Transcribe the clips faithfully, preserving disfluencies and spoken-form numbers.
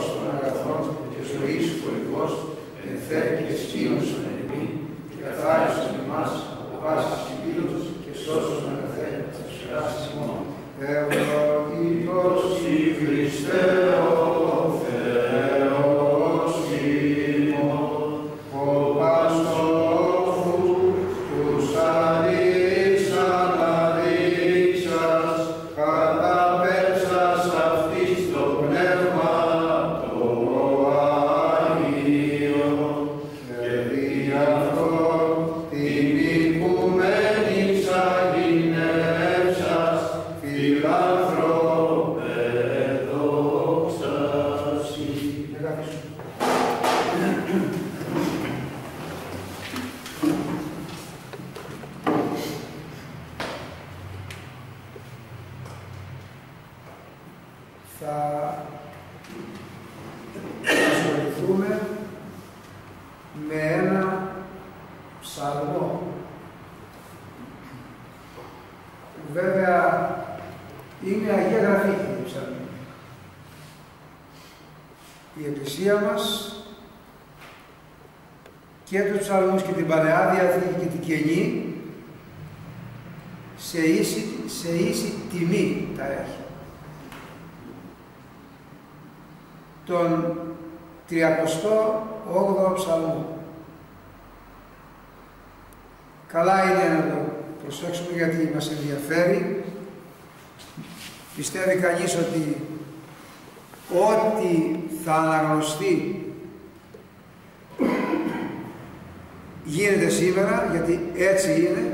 Θεός των αγαθών και ζωής χωρικός, εν θέλει και σκήνωσον εν εμεί, και καθάρισον εμάς από πάσης κινδύνους και σώσον αγαθέν τα ψηράς ημών. Ευλογητός η Χριστέ ο Θεός ημών, ο Παστόφου τους αλήσαν αλήξας, καταπέμψας αυτής το πνεύμα το Άγιο, και δι' αυτό την οικουμένη ξαγινεύσας, φιλάνθρωπε δόξασι. Θα ασχοληθούμε με ένα ψαλμό. Βέβαια, είναι Αγία Γραφή η ψαλμή. Η Εκκλησία μας και τους ψαλμούς και την Παλαιά Διαθήκη και την Καινή σε ίση, σε ίση τιμή τα έχει. Τον τριακοστό όγδοο ψαλμό. Καλά είναι να το προσέξουμε γιατί μας ενδιαφέρει. Πιστεύει κανείς ότι ό,τι θα αναγνωστεί γίνεται σήμερα, γιατί έτσι είναι,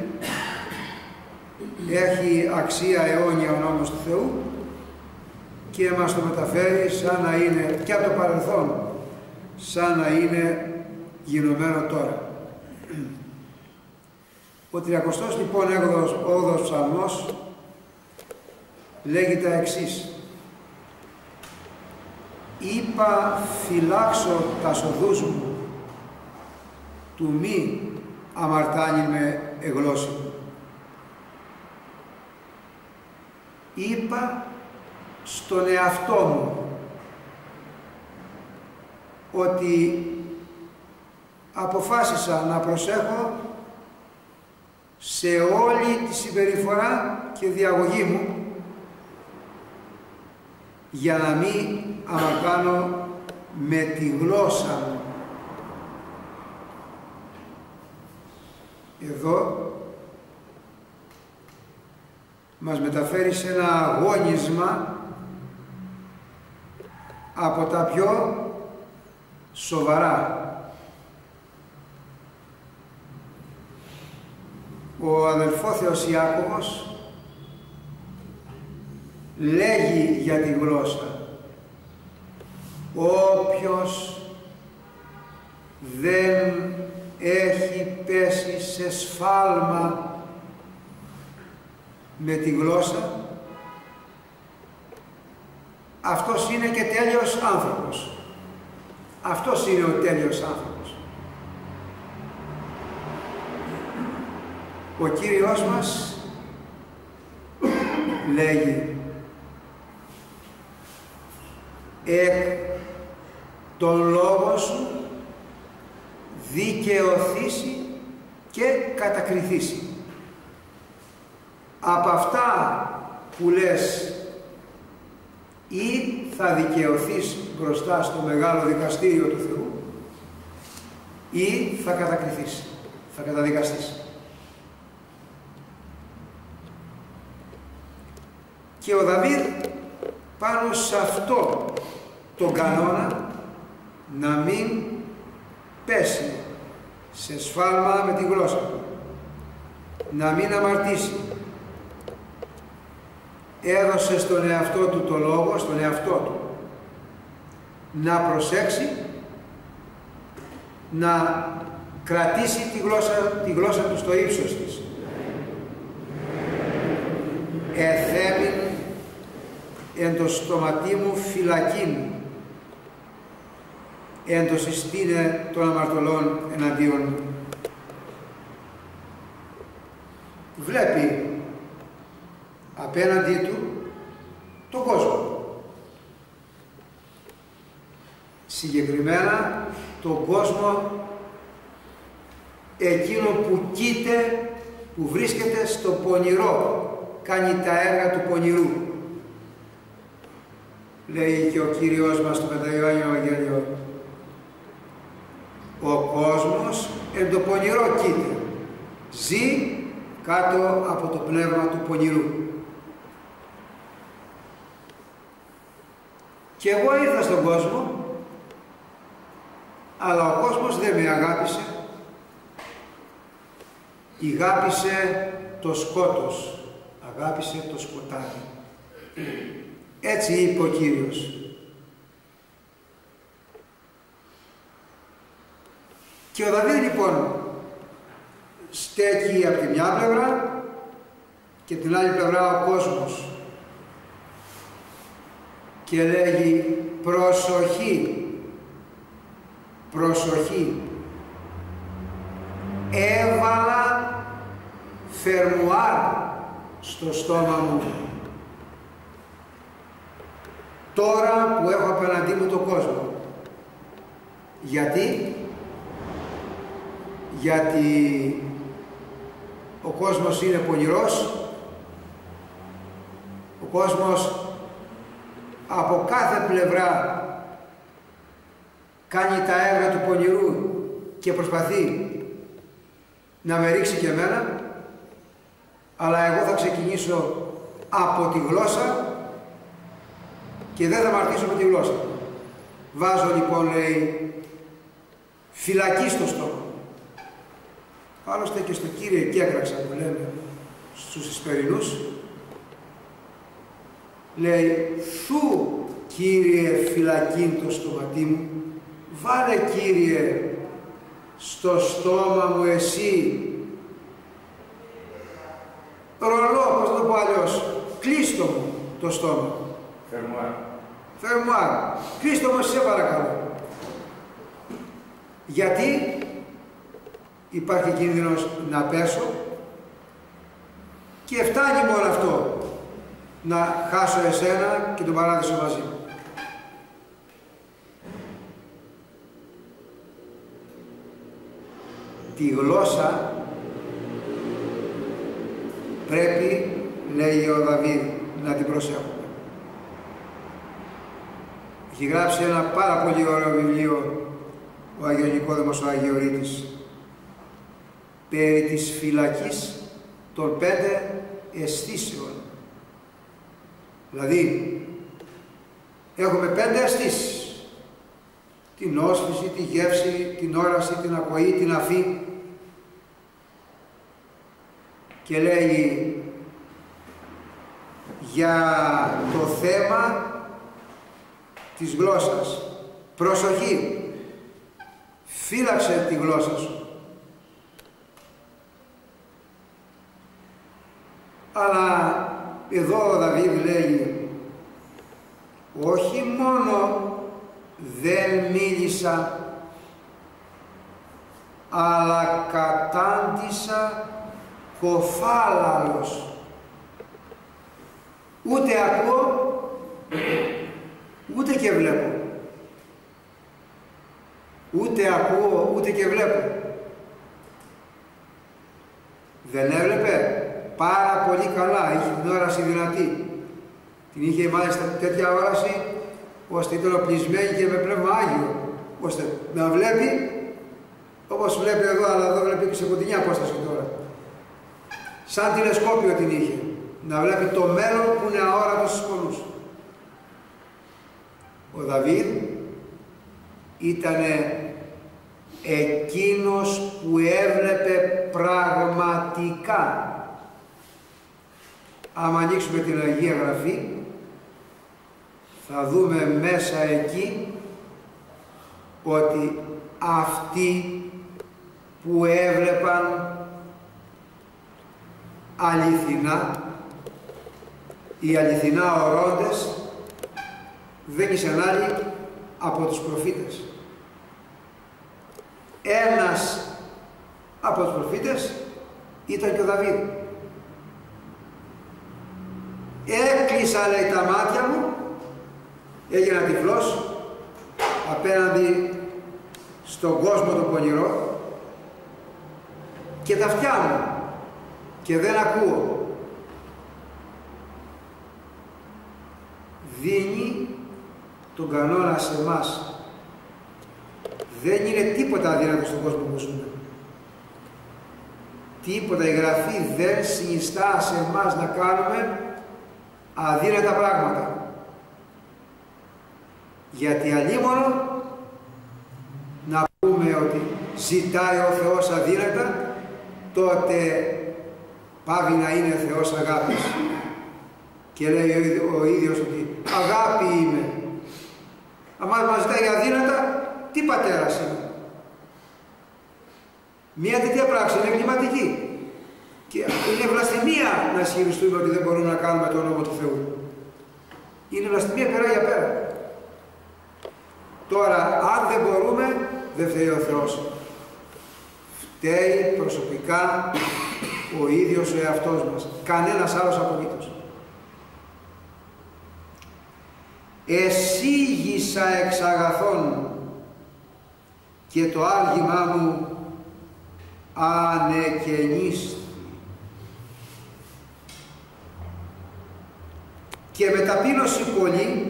έχει αξία αιώνια ο νόμος του Θεού και μας το μεταφέρει σαν να είναι και από το παρελθόν, σαν να είναι γινωμένο τώρα. Ο τριακοστός λοιπόν όγδοος ψαλμός λέγει τα εξής. Είπα φυλάξω τα σοδούς μου, του μη αμαρτάνει με εγλώσσι μου. Είπα στον εαυτό μου ότι αποφάσισα να προσέχω σε όλη τη συμπεριφορά και διαγωγή μου για να μην αμαρτάνω με τη γλώσσα μου. Εδώ μας μεταφέρει σε ένα αγώνισμα από τα πιο σοβαρά. Ο αδελφόθεος Ιάκωβος λέγει για τη γλώσσα. Όποιος δεν έχει πέσει σε σφάλμα με τη γλώσσα, αυτός είναι και τέλειος άνθρωπος. Αυτός είναι ο τέλειος άνθρωπος. Ο Κύριος μας λέγει εκ των λόγων σου δικαιωθήσει και κατακριθήσει. Από αυτά που λες ή θα δικαιωθείς μπροστά στο μεγάλο δικαστήριο του Θεού ή θα κατακριθείς, θα καταδικαστείς. Και ο Δαβίδ πάνω σε αυτό τον κανόνα να μην πέσει σε σφάλμα με τη γλώσσα του, να μην αμαρτήσει, έδωσε στον εαυτό του το λόγο, στον εαυτό του, να προσέξει, να κρατήσει τη γλώσσα, τη γλώσσα του στο ύψος της. Εθέμην εν το στοματί μου φυλακήν, εν το συστήνε των αμαρτωλών εναντίον μου. Βλέπει απέναντί του τον κόσμο. συγκεκριμένα τον κόσμο εκείνο που κοίται, που βρίσκεται στο πονηρό, κάνει τα έργα του πονηρού. Λέει και ο Κύριος μας στο Μεταϊωάννιο Ευαγγέλιο, ο κόσμος εν το πονηρό κοίται, ζει κάτω από το πνεύμα του πονηρού. Και εγώ ήρθα στον κόσμο, αλλά ο κόσμος δεν με αγάπησε, ηγάπησε το σκότος, αγάπησε το σκοτάδι. Έτσι είπε ο Κύριος. Και ο Δαβίδ λοιπόν στέκει από τη μια πλευρά και την άλλη πλευρά ο κόσμος και λέγει προσοχή, προσοχή, έβαλα φερμουάρ στο στόμα μου τώρα που έχω απέναντί μου τον κόσμο. Γιατί? Γιατί ο κόσμος είναι πονηρός, ο κόσμος από κάθε πλευρά κάνει τα έργα του πονηρού και προσπαθεί να με ρίξει και εμένα, αλλά εγώ θα ξεκινήσω από τη γλώσσα και δεν θα μαρτήσω με τη γλώσσα. Βάζω λοιπόν, λέει, φυλακή στο στόμα. Άλλωστε και στο Κύριε Κέκραξα που λέμε στους Ισπερινούς, λέει, σου Κύριε φυλακήν το στοματί μου, βάλε Κύριε στο στόμα μου εσύ ρολό, πώς το πω αλλιώς, κλείστο μου το στόμα. Φερμουάρ. Φερμουάρ. Κλείστο μου, σε παρακαλώ. Γιατί υπάρχει κίνδυνος να πέσω και φτάνει μόνο αυτό, να χάσω εσένα και τον παράδεισο μαζί. Τη γλώσσα πρέπει, λέει ο Δαβίδ, να την προσέχουμε. Έχει γράψει ένα πάρα πολύ ωραίο βιβλίο ο Άγιος Νικόδημος ο Αγιορείτης περί της φυλακής των πέντε αισθήσεων. Δηλαδή, έχουμε πέντε αισθήσεις. Την όσφυση, τη γεύση, την όραση, την ακοή, την αφή. Και λέει για το θέμα της γλώσσας. Προσοχή! Φύλαξε τη γλώσσα σου. Αλλά εδώ ο Δαβίδ λέει, όχι μόνο δεν μίλησα, αλλά κατάντησα κοφάλαλος. Ούτε ακούω, ούτε και βλέπω. Ούτε ακούω, ούτε και βλέπω. Δεν έβλεπε? Πάρα πολύ καλά, είχε την όραση δυνατή. Την είχε μάλιστα τέτοια όραση, ώστε ήταν οπλισμένη και με πνεύμα Άγιο, ώστε να βλέπει, όπως βλέπει εδώ, αλλά εδώ βλέπει και σε κοντινή απόσταση τώρα. Σαν τηλεσκόπιο την είχε, να βλέπει το μέλλον που είναι αόρατο στους πολλούς. Ο Δαβίδ ήτανε εκείνος που έβλεπε πραγματικά. Άμα ανοίξουμε την Αγία Γραφή, θα δούμε μέσα εκεί ότι αυτοί που έβλεπαν αληθινά, οι αληθινά ορώντες, δεν ήσαν άλλοι από τους προφήτες. Ένας από τους προφήτες ήταν και ο Δαβίδ. Έκλεισα, λέει, τα μάτια μου, έγινα τυφλός, απέναντι στον κόσμο το πονηρό και τα αυτιά μου και δεν ακούω. Δίνει τον κανόνα σε εμάς. Δεν είναι τίποτα αδύνατο στον κόσμο που ζούμε. Τίποτα, η Γραφή δεν συνιστά σε εμάς να κάνουμε αδύνατα πράγματα. Γιατί αλλήμωνο να πούμε ότι ζητάει ο Θεός αδύνατα, τότε πάβει να είναι Θεός αγάπης. Και λέει ο ίδιος ότι αγάπη είμαι. Αν μας ζητάει αδύνατα, τι πατέρας είναι. Μία τέτοια πράξη είναι εγκληματική. Και είναι βλασφημία να ισχυριστούμε ότι δεν μπορούμε να κάνουμε τον νόμο του Θεού. Είναι βλασφημία πέρα για πέρα. Τώρα, αν δεν μπορούμε, δεν φταίει ο Θεός. Φταίει προσωπικά ο ίδιος ο εαυτός μας. Κανένας άλλος απολύτως. Εσύγησα εξ αγαθών και το άλγημά μου ανεκαινίστη. Και με ταπείνωση πολύ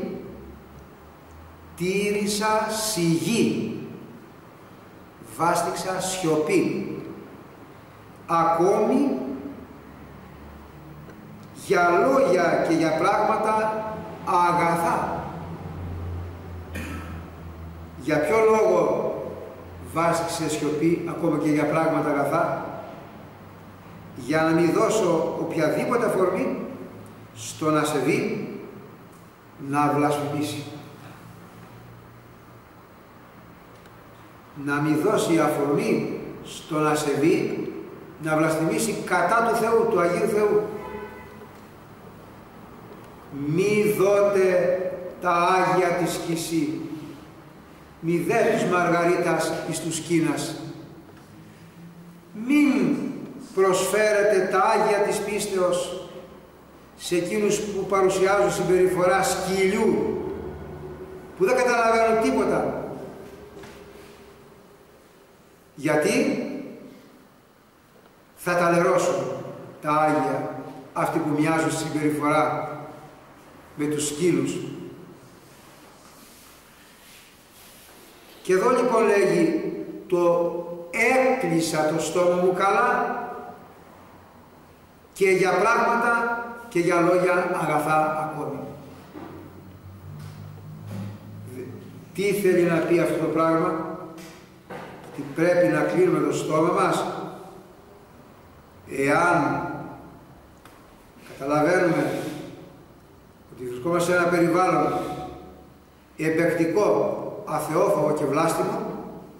τήρησα σιγή, βάστηξα σιωπή, ακόμη για λόγια και για πράγματα αγαθά. Για ποιο λόγο βάστηξε σιωπή ακόμα και για πράγματα αγαθά? Για να μην δώσω οποιαδήποτε αφορμή στον ασεβή να βλασφημίσει. Να μην δώσει αφορμή στον ασεβή να βλασφημίσει κατά του Θεού, του Αγίου Θεού. Μη δώτε τα Άγια της σκησή, μη δε τους Μαργαρίτας εις τους Κίνας. Μην προσφέρετε τα Άγια της πίστεως σε εκείνους που παρουσιάζουν συμπεριφορά σκυλιού, που δεν καταλαβαίνουν τίποτα. Γιατί θα τα λερώσουν τα Άγια, αυτοί που μοιάζουν στη συμπεριφορά με τους σκύλους. Και εδώ λοιπόν λέγει, το έκλεισα το στόμα μου καλά και για πράγματα και για λόγια αγαθά ακόμη. Τι θέλει να πει αυτό το πράγμα? Ότι πρέπει να κλείνουμε το στόμα μας εάν καταλαβαίνουμε ότι βρισκόμαστε σε ένα περιβάλλον εμπεκτικό, αθεόφοβο και βλάστημο.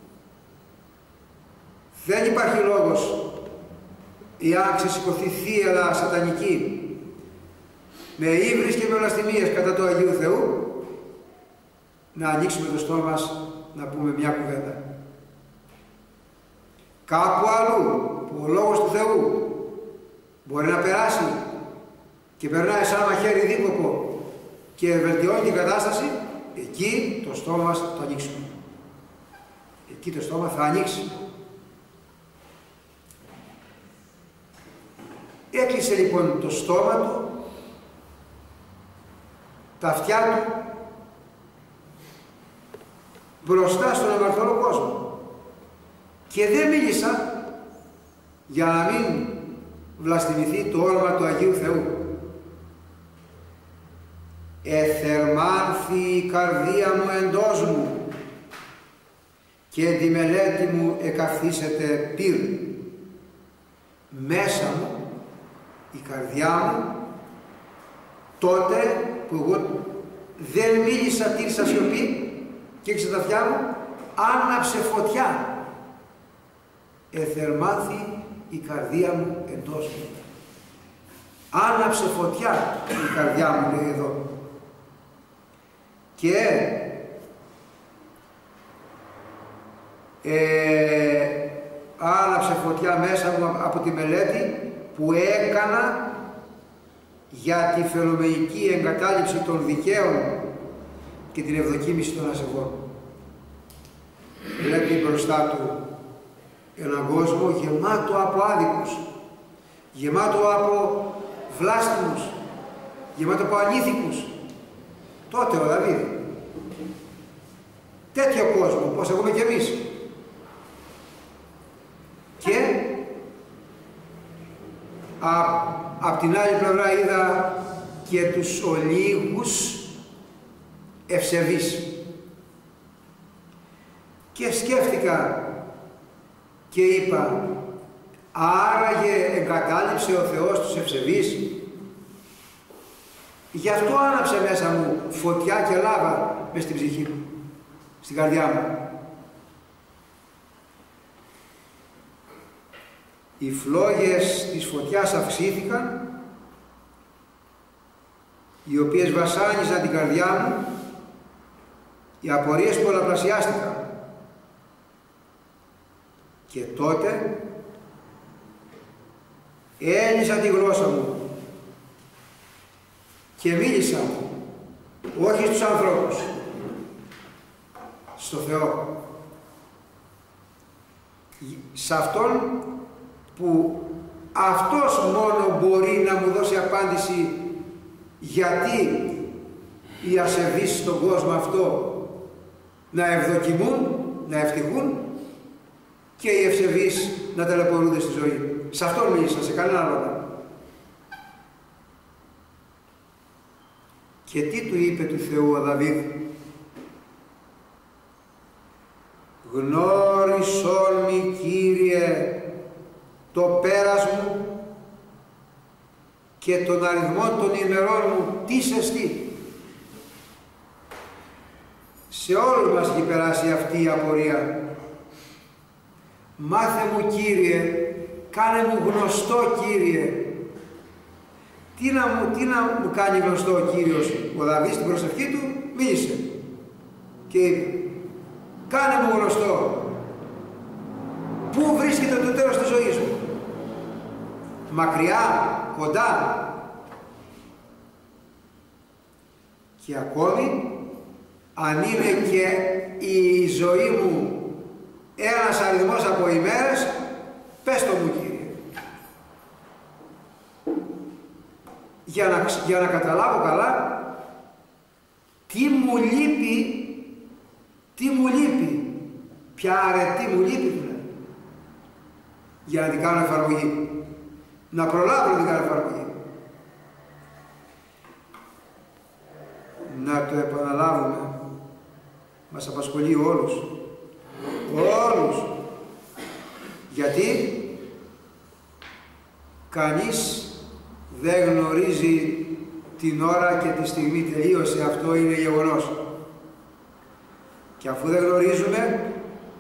Δεν υπάρχει λόγος εάν ξεσηκωθεί θύελλα σατανική με ύβρις και με βλαστημίες κατά του Αγίου Θεού, να ανοίξουμε το στόμα μας να πούμε μια κουβέντα. Κάπου αλλού που ο Λόγος του Θεού μπορεί να περάσει και περνάει σαν μαχαίρι δίκοπο και βελτιώνει την κατάσταση, εκεί το στόμα μας θα το ανοίξουμε. Εκεί το στόμα θα ανοίξει. Έκλεισε λοιπόν το στόμα του, τα αυτιά του, μπροστά στον αμαρτωλό κόσμο. Και δεν μίλησα για να μην βλαστημηθεί το όνομα του Αγίου Θεού. Εθερμάνθη η καρδία μου εντός μου και τη μελέτη μου εκαθίσεται πυρ. Μέσα μου, η καρδιά μου, τότε που εγώ δεν μίλησα, τήρησα σιωπή και έκλεισα τα αυτιά μου, άναψε φωτιά. Εθερμάνθη η καρδία μου εντός μου. Άναψε φωτιά η καρδιά μου, λέει εδώ. Και ε, άναψε φωτιά μέσα μου από τη μελέτη που έκανα για τη φαινομενική εγκατάλειψη των δικαίων και την ευδοκίμηση των ασεβών. βλέπει μπροστά του έναν κόσμο γεμάτο από άδικους, γεμάτο από βλάστημους, γεμάτο από ανήθικους. Τότε ο Δαβίδ, τέτοιο κόσμο, πώς έχουμε κι εμείς. Και απ' την άλλη πλευρά είδα και τους ολίγους ευσεβείς. Και σκέφτηκα και είπα, άραγε εγκατάλειψε ο Θεός τους ευσεβείς? Γι' αυτό άναψε μέσα μου φωτιά και λάβα μες στην ψυχή μου, στην καρδιά μου. Οι φλόγες της φωτιάς αυξήθηκαν, οι οποίες βασάνιζαν την καρδιά μου, οι απορίες πολλαπλασιάστηκαν. Και τότε έλυσα τη γλώσσα μου και μίλησα, όχι στους ανθρώπους, στο Θεό. Σε Αυτόν που Αυτός μόνο μπορεί να μου δώσει απάντηση γιατί οι ασεβείς στον κόσμο αυτό να ευδοκιμούν, να ευτυχούν και οι ευσεβείς να ταλαιπωρούνται στη ζωή. Σε Αυτόν μίλησα, σε κανένα άλλο. Και τι του είπε του Θεού ο Δαβίδ? Γνώρισον μη, Κύριε, το πέρας μου και τον αριθμό των ημερών μου τι εστί. Σε όλους μας έχει περάσει αυτή η απορία. Μάθε μου, Κύριε, κάνε μου γνωστό, Κύριε. Τι να μου, τι να μου κάνει γνωστό ο Κύριος? Ο Δαβίδ στην προσευχή του μίλησε και είπε, κάνε μου γνωστό πού βρίσκεται το τέλος της ζωής μου, μακριά, κοντά? Και ακόμη αν είναι και η ζωή μου ένας αριθμός από ημέρες, πες το μου, Κύριε, για να, για να καταλάβω καλά τι μου λείπει, τι μου λείπει, ποια αρετή μου λείπει δηλαδή, για να την κάνω εφαρμογή, να προλάβω να την κάνω εφαρμογή. Να το επαναλάβουμε, μας απασχολεί όλους, όλους, γιατί κανείς δεν γνωρίζει την ώρα και τη στιγμή, τελείωσε, αυτό είναι γεγονός. Και αφού δεν γνωρίζουμε,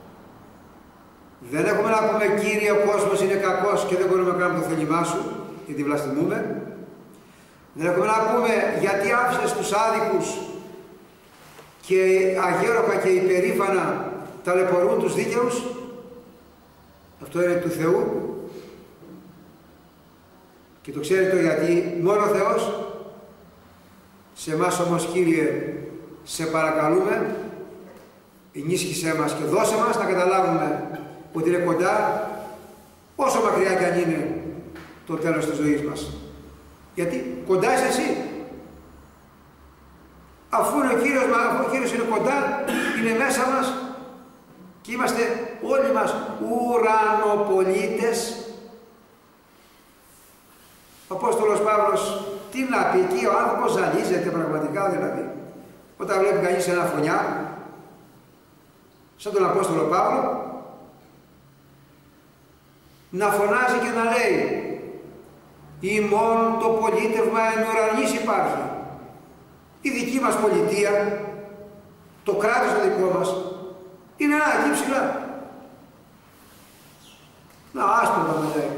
δεν έχουμε να πούμε, Κύριε, ο κόσμος είναι κακός και δεν μπορούμε να κάνουμε το θέλημά σου, γιατί βλαστημούμε. Δεν έχουμε να πούμε, γιατί άφησες τους άδικους και αγέροχα και υπερήφανα ταλαιπωρούν τους δίκαιους. Αυτό είναι του Θεού. Και το ξέρετε γιατί? Μόνο ο Θεός. Σε εμάς όμως, Κύριε, σε παρακαλούμε, ενίσχυσέ μας και δώσε μας να καταλάβουμε ότι είναι κοντά, όσο μακριά κι αν είναι το τέλος της ζωής μας. Γιατί κοντά είσαι εσύ. Αφού είναι ο Κύριος, αφού ο Κύριος είναι κοντά, είναι μέσα μας και είμαστε όλοι μας ουρανοπολίτες. Ο Απόστολος Παύλος τι να πει εκεί? Ο άνθρωπος ζαλίζεται πραγματικά, δηλαδή. Όταν βλέπει κανείς ένα φωνιά, σαν τον Απόστολο Παύλο, να φωνάζει και να λέει, ημών το πολίτευμα εν ουρανής υπάρχει. Η δική μας πολιτεία, το κράτος το δικό μας, είναι ένα εκεί ψηλά. Να άσπρο να λέει.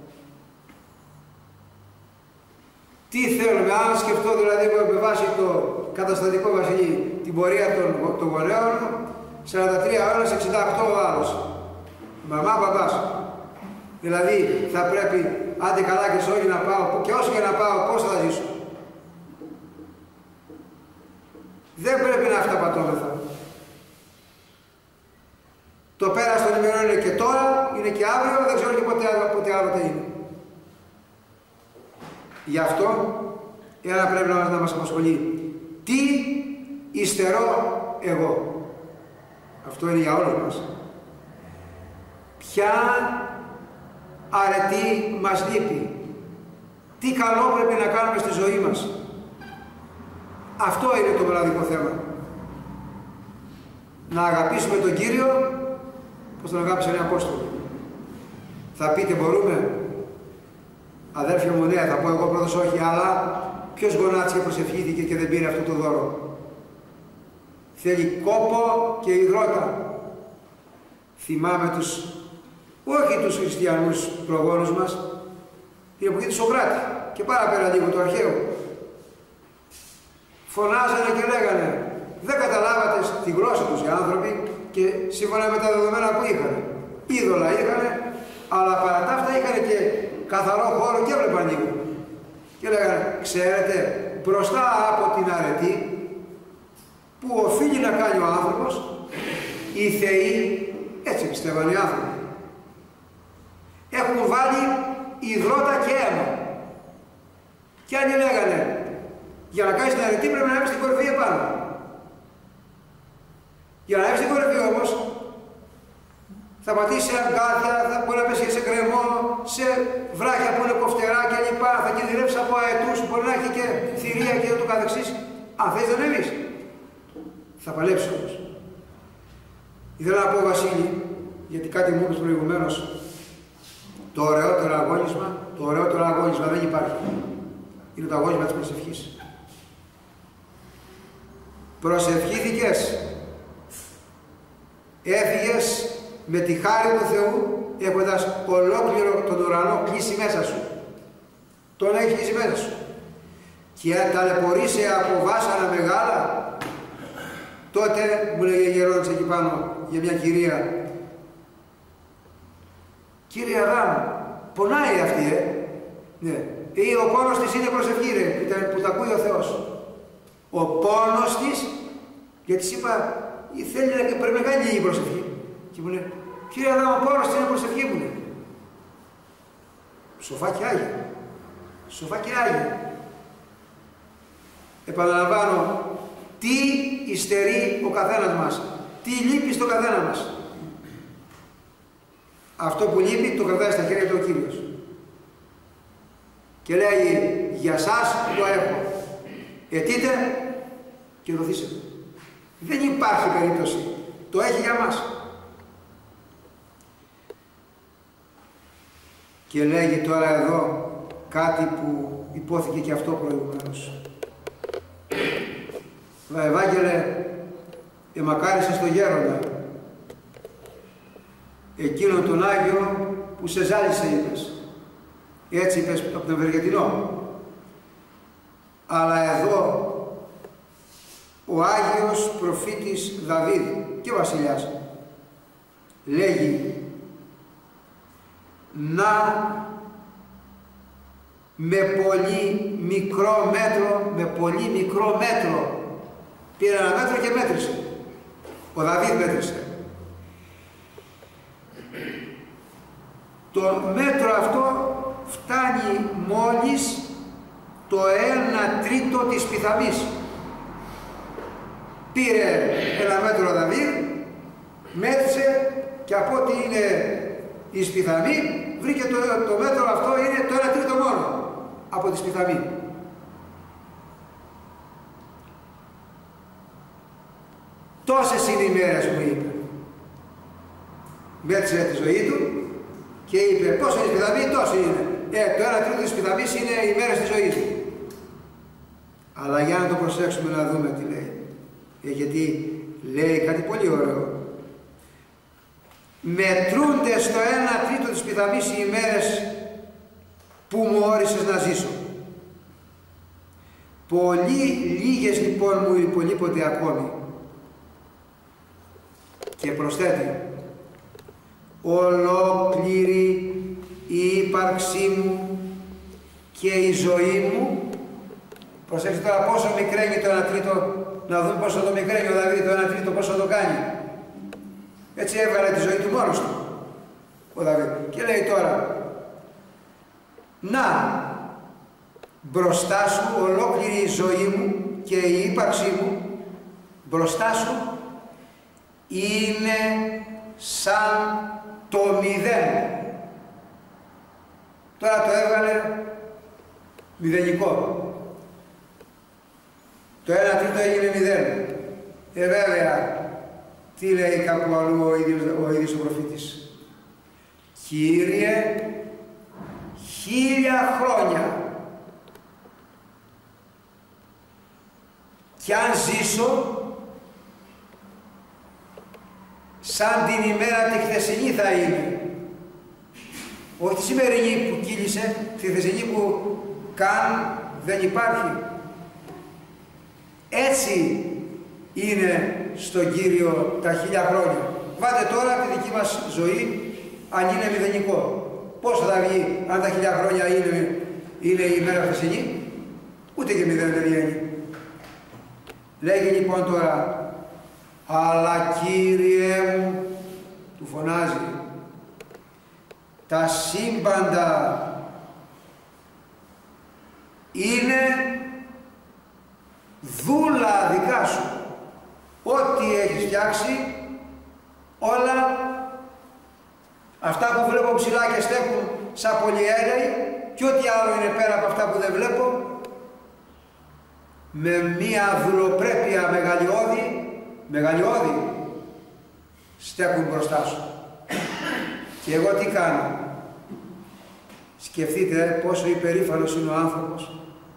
Τι θέλουμε, αν σκεφτώ δηλαδή με βάση το καταστατικό Βασιλή την πορεία των, των γονέων, σαράντα τρία ώρες, εξήντα οκτώ ο άλλος. Μαμά, μπαμπάς. Δηλαδή θα πρέπει, άντε καλά και σόγι να πάω, και όσο και να πάω, πώς θα ζήσω? Δεν πρέπει να αυταπατώμεθα. αύριο, δεν ξέρω και ποτέ, ποτέ άλλο είναι. Γι' αυτό ένα πρέπει να, να μας απασχολεί. Τι υστερώ εγώ. Αυτό είναι για όλους μας. Ποια αρετή μας λείπει. Τι καλό πρέπει να κάνουμε στη ζωή μας. Αυτό είναι το μοναδικό θέμα. Να αγαπήσουμε τον Κύριο όπως τον αγάπησαν οι Απόστολοι. Θα πείτε μπορούμε. Αδέρφια μου, ναι, θα πω εγώ πρώτος όχι, αλλά ποιος γονάτισε, προσευχήθηκε και δεν πήρε αυτό το δώρο. Θέλει κόπο και υδρότα. Θυμάμαι τους, όχι τους χριστιανούς προγόνους μας, την εποχή του Σοκράτη και παραπέρα λίγο του αρχαίου. Φωνάζανε και λέγανε, δεν καταλάβατε τη γλώσσα τους οι άνθρωποι και σύμφωνα με τα δεδομένα που είχαν. Είδωλα είχαν, αλλά παρά τα αυτά είχαν και καθαρό χώρο και έβλεπαν λίγο. Και λέγανε, ξέρετε, μπροστά από την αρετή που οφείλει να κάνει ο άνθρωπος, οι θεοί, έτσι πιστεύαν οι άνθρωποι, έχουν βάλει υδρότα και αίμα. Και άλλοι λέγανε, για να κάνεις την αρετή πρέπει να έρθεις στην κορυφή επάνω. Για να έρθεις στην κορυφή όμως, θα πατήσει σε αγκάθια, θα μπορεί να πέσει σε κρεμό, σε βράχια που είναι κοφτερά κλπ. Θα κινδυνεύσει από αετούς, μπορεί να έχει και θηρία και ούτω καθεξής. Αν θες δεν εμείς. Θα παλέψει όμως. Ήθελα να πω, Βασίλη, γιατί κάτι μου είπες προηγουμένως, το ωραιότερο αγώνισμα, το ωραιότερο αγώνισμα δεν υπάρχει. Είναι το αγώνισμα της προσευχής. Προσευχήθηκες, έφυγες με τη χάρη του Θεού, έχοντας ολόκληρο τον ουρανό κλείσει μέσα σου. Τον έχει κλείσει μέσα σου. Και αν ταλαιπωρείσαι από βάσανα μεγάλα, τότε μου λέγε η ερώτηση εκεί πάνω για μια κυρία. Κύριε Αδάμ, πονάει αυτή, ε. Ναι. Ή ο πόνος της είναι προσευχή, ρε, που τα ακούει ο Θεός. Ο πόνος της, γιατί της είπα, θέλει να πρέπει να κάνει λίγη προσευχή. Και μου λέει, κύριε Αδάμ, ο πόνος της είναι προσευχή, μου λέει. Σοφά και άγια. Σοφά και άγια. Επαναλαμβάνω, τι υστερεί ο καθένας μας. Τι λείπει στο καθένα μας. Αυτό που λείπει το κρατάει στα χέρια του ο Κύριος. Και λέει, για σας το έχω. Αιτείτε και δοθήσετε. Δεν υπάρχει περίπτωση. Το έχει για μας. Και λέγει τώρα εδώ κάτι που υπόθηκε και αυτό προηγουμένως. Ευάγγελε, εμακάρισε στο γέροντα, εκείνον τον Άγιο που σε ζάλισε, είπες. Έτσι είπες από τον Ευεργετινό. Αλλά εδώ ο Άγιος προφήτης Δαβίδ και βασιλιάς λέγει να με πολύ μικρό μέτρο, με πολύ μικρό μέτρο πήρε ένα μέτρο και μέτρησε. Ο Δαβίδ μέτρησε. Το μέτρο αυτό φτάνει μόλις το ένα τρίτο της πιθαμής. Πήρε ένα μέτρο ο Δαβίδ, μέτρησε και από ό,τι είναι η σπιθαμή, βρήκε το, το μέτρο αυτό είναι το ένα τρίτο μόνο από τη σπιθαμή. Τόσες είναι οι μέρες που είπε. Μέτρησε τη ζωή του και είπε πόσο είναι η σπιθαμή, τόσο είναι. Ε, το ένα τρίτο της σπιθαμής είναι οι μέρες της ζωής του. Αλλά για να το προσέξουμε να δούμε τι λέει. Ε, γιατί λέει κάτι πολύ ωραίο. Μετρούνται στο ένα τρίτο της πιθαμής οι ημέρες που μου όρισες να ζήσω. Πολύ λίγες λοιπόν μου υπολείπονται ακόμη. Και προσθέτει, ολόκληρη η ύπαρξή μου και η ζωή μου. Προσέξτε τώρα πόσο μικραίνει το ένα τρίτο, να δούμε πόσο το μικραίνει ο Δαβίδ το ένα τρίτο, πόσο το κάνει. Έτσι έβγαλε τη ζωή του μόνος του. ο Δαβίδ. Και λέει τώρα, να, μπροστά σου ολόκληρη η ζωή μου και η ύπαρξή μου, μπροστά σου είναι σαν το μηδέν. Τώρα το έβγαλε μηδενικό. Το ένα τρίτο έγινε μηδέν. Ε, βέβαια, τι λέει κάπου αλλού ο ίδιος ο, ίδιος ο προφήτης. Κύριε, χίλια χρόνια κι αν ζήσω, σαν την ημέρα τη χθεσινή θα είναι. Όχι τη σημερινή που κύλησε, τη χθεσινή που καν δεν υπάρχει. Έτσι είναι στον Κύριο τα χίλια χρόνια. Βάλτε τώρα τη δική μας ζωή, αν είναι μηδενικό. Πώς θα βγει αν τα χίλια χρόνια είναι, είναι η ημέρα χθεσινή? Ούτε και μηδέν δεν βγαίνει. Λέγει λοιπόν τώρα, αλλά Κύριε μου, του φωνάζει, τα σύμπαντα είναι δούλα δικά σου. Ό,τι έχεις φτιάξει, όλα αυτά που βλέπω ψηλά και στέκουν σαν πολυέλαιοι και ό,τι άλλο είναι πέρα από αυτά που δεν βλέπω, με μία δουλοπρέπεια μεγαλειώδη, μεγαλειώδη στέκουν μπροστά σου. Και εγώ τι κάνω? Σκεφτείτε πόσο υπερήφανος είναι ο άνθρωπος.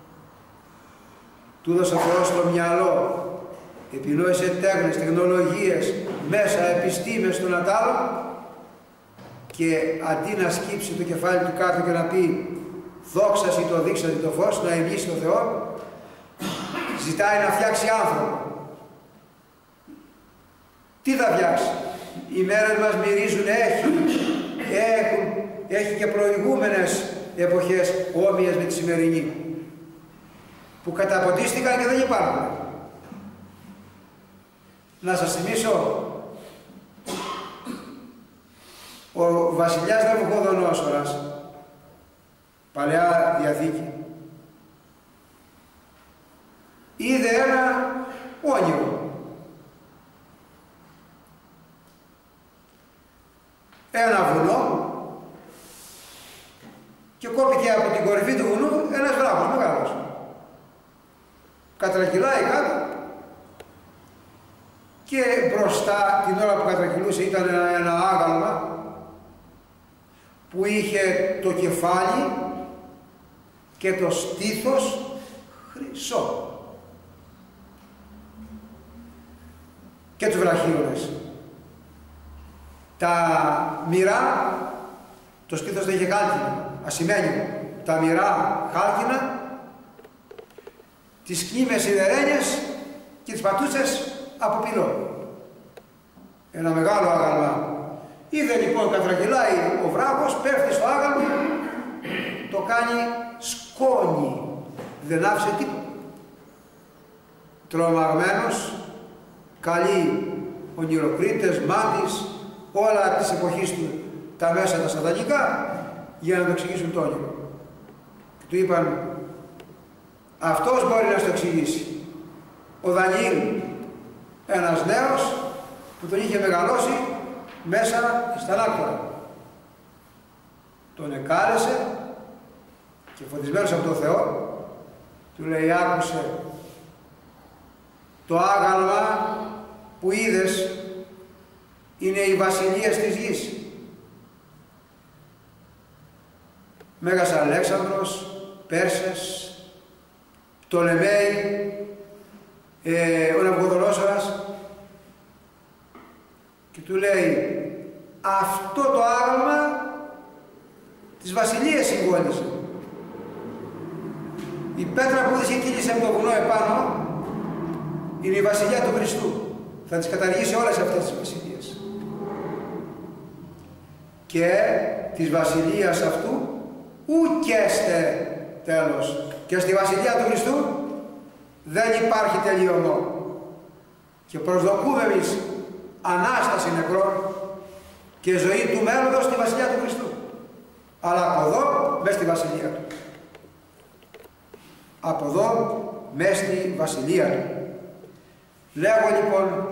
Του έδωσε ο Θεός στο μυαλό, επινόησε τέχνες, τεχνολογίες, μέσα, επιστήμες του Νατάλου, και αντί να σκύψει το κεφάλι του κάτω και να πει δόξαση το δείξατε το φως, να εμείς το Θεό, ζητάει να φτιάξει άνθρωπο. Τι θα φτιάξει? Οι μέρες μας μυρίζουν, έχει, έχουν, έχει και προηγούμενες εποχές όμοιες με τη σημερινή, που καταποντίστηκαν και δεν υπάρχουν. Να σας θυμίσω, ο βασιλιάς Ναβουχοδονόσορας, Παλαιά Διαθήκη, είδε ένα όνειρο. Ένα βουνό και κόπηκε από την κορυφή του βουνού ένας βράχος μεγάλος. Κατρακυλάει κάτω και μπροστά την ώρα που κατρακυλούσε ήταν ένα, ένα άγαλμα που είχε το κεφάλι και το στήθος χρυσό και τους βραχίονες. Τα μοιρά, το στήθος δεν είχε χάλκινα, ασημένιο. Τα μοιρά χάλκινα, τις κνήμες σιδερένιες και τις πατούτσες από πυλό. Ένα μεγάλο άγαλμα. Είδε λοιπόν, κατρακυλάει ο βράχος, πέφτει στο άγαλμα, το κάνει σκόνη, δεν άφησε τίποτα. Τρομαγμένος, καλεί ονειροκρίτες, μάτις, όλα της εποχής του τα μέσα τα σατανικά, για να το εξηγήσουν το όνειρο. Και του είπαν, αυτός μπορεί να στο εξηγήσει. Ο Δανιήλ, ένας νέος που τον είχε μεγαλώσει μέσα στα Λάκτορα. Τον εκάλεσε και φωτισμένος από τον Θεό του λέει, άκουσε, το άγαλμα που είδες είναι οι βασιλείες της γης. Μέγας Αλέξανδρος, Πέρσες, Πτολεμαίοι, ε, ο Ναβουχοδονόσορας, και του λέει, αυτό το άγαλμα τις βασιλείες συμβόλισε. Η πέτρα που είχε κύλησε από το βουνό επάνω είναι η βασιλεία του Χριστού. Θα τις καταργήσει όλες αυτές τις βασιλείες. Και της βασιλείας αυτού ουκέστε τέλος. Και στη βασιλεία του Χριστού δεν υπάρχει τελειωμό. Και προσδοκούμε εμείς Ανάσταση νεκρών και ζωή του μέλλοντος στη Βασιλεία του Χριστού. Αλλά από εδώ, μέσα στη Βασιλεία του. Από εδώ, μέσα στη Βασιλεία του. Λέγω λοιπόν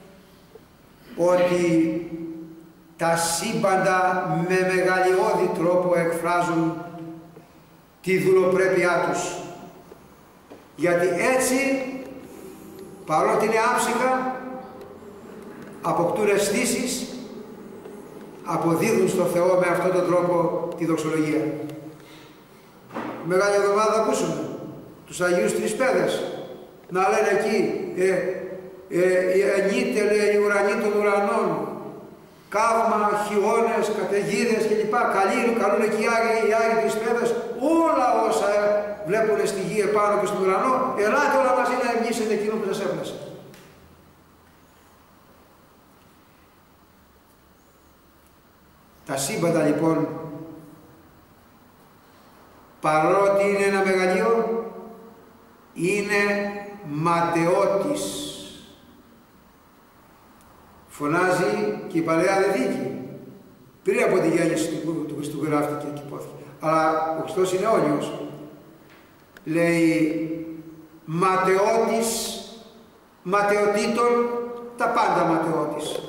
ότι τα σύμπαντα με μεγαλειώδη τρόπο εκφράζουν τη δουλοπρέπειά τους. Γιατί έτσι, παρότι είναι άψυχα, αποκτούν αισθήσεις, αποδίδουν στο Θεό με αυτόν τον τρόπο τη δοξολογία. Μεγάλη εβδομάδα θα ακούσουμε τους Αγίους Τρισπέδες να λένε εκεί ε, ε, ενείται λέει η ουρανή των ουρανών, καύμα, χιόνες, καταιγίδες κλπ. Καλούν, καλούν εκεί οι Άγιοι, οι Άγιοι Τρισπέδες, όλα όσα βλέπουν στη γη επάνω και στον ουρανό, ελάτε όλα μαζί να εμνήσετε εκείνο που σας έπλασε. Τα σύμπαντα λοιπόν, παρότι είναι ένα μεγαλείο, είναι ματαιότης. Φωνάζει και η Παλαιά Διαθήκη. Πριν από τη γέννηση του, του Χριστού γράφτηκε και υπόθηκε. Αλλά ο Χριστός είναι αιώνιος. Λέει ματαιότης, ματαιοτήτων, τα πάντα ματαιότης.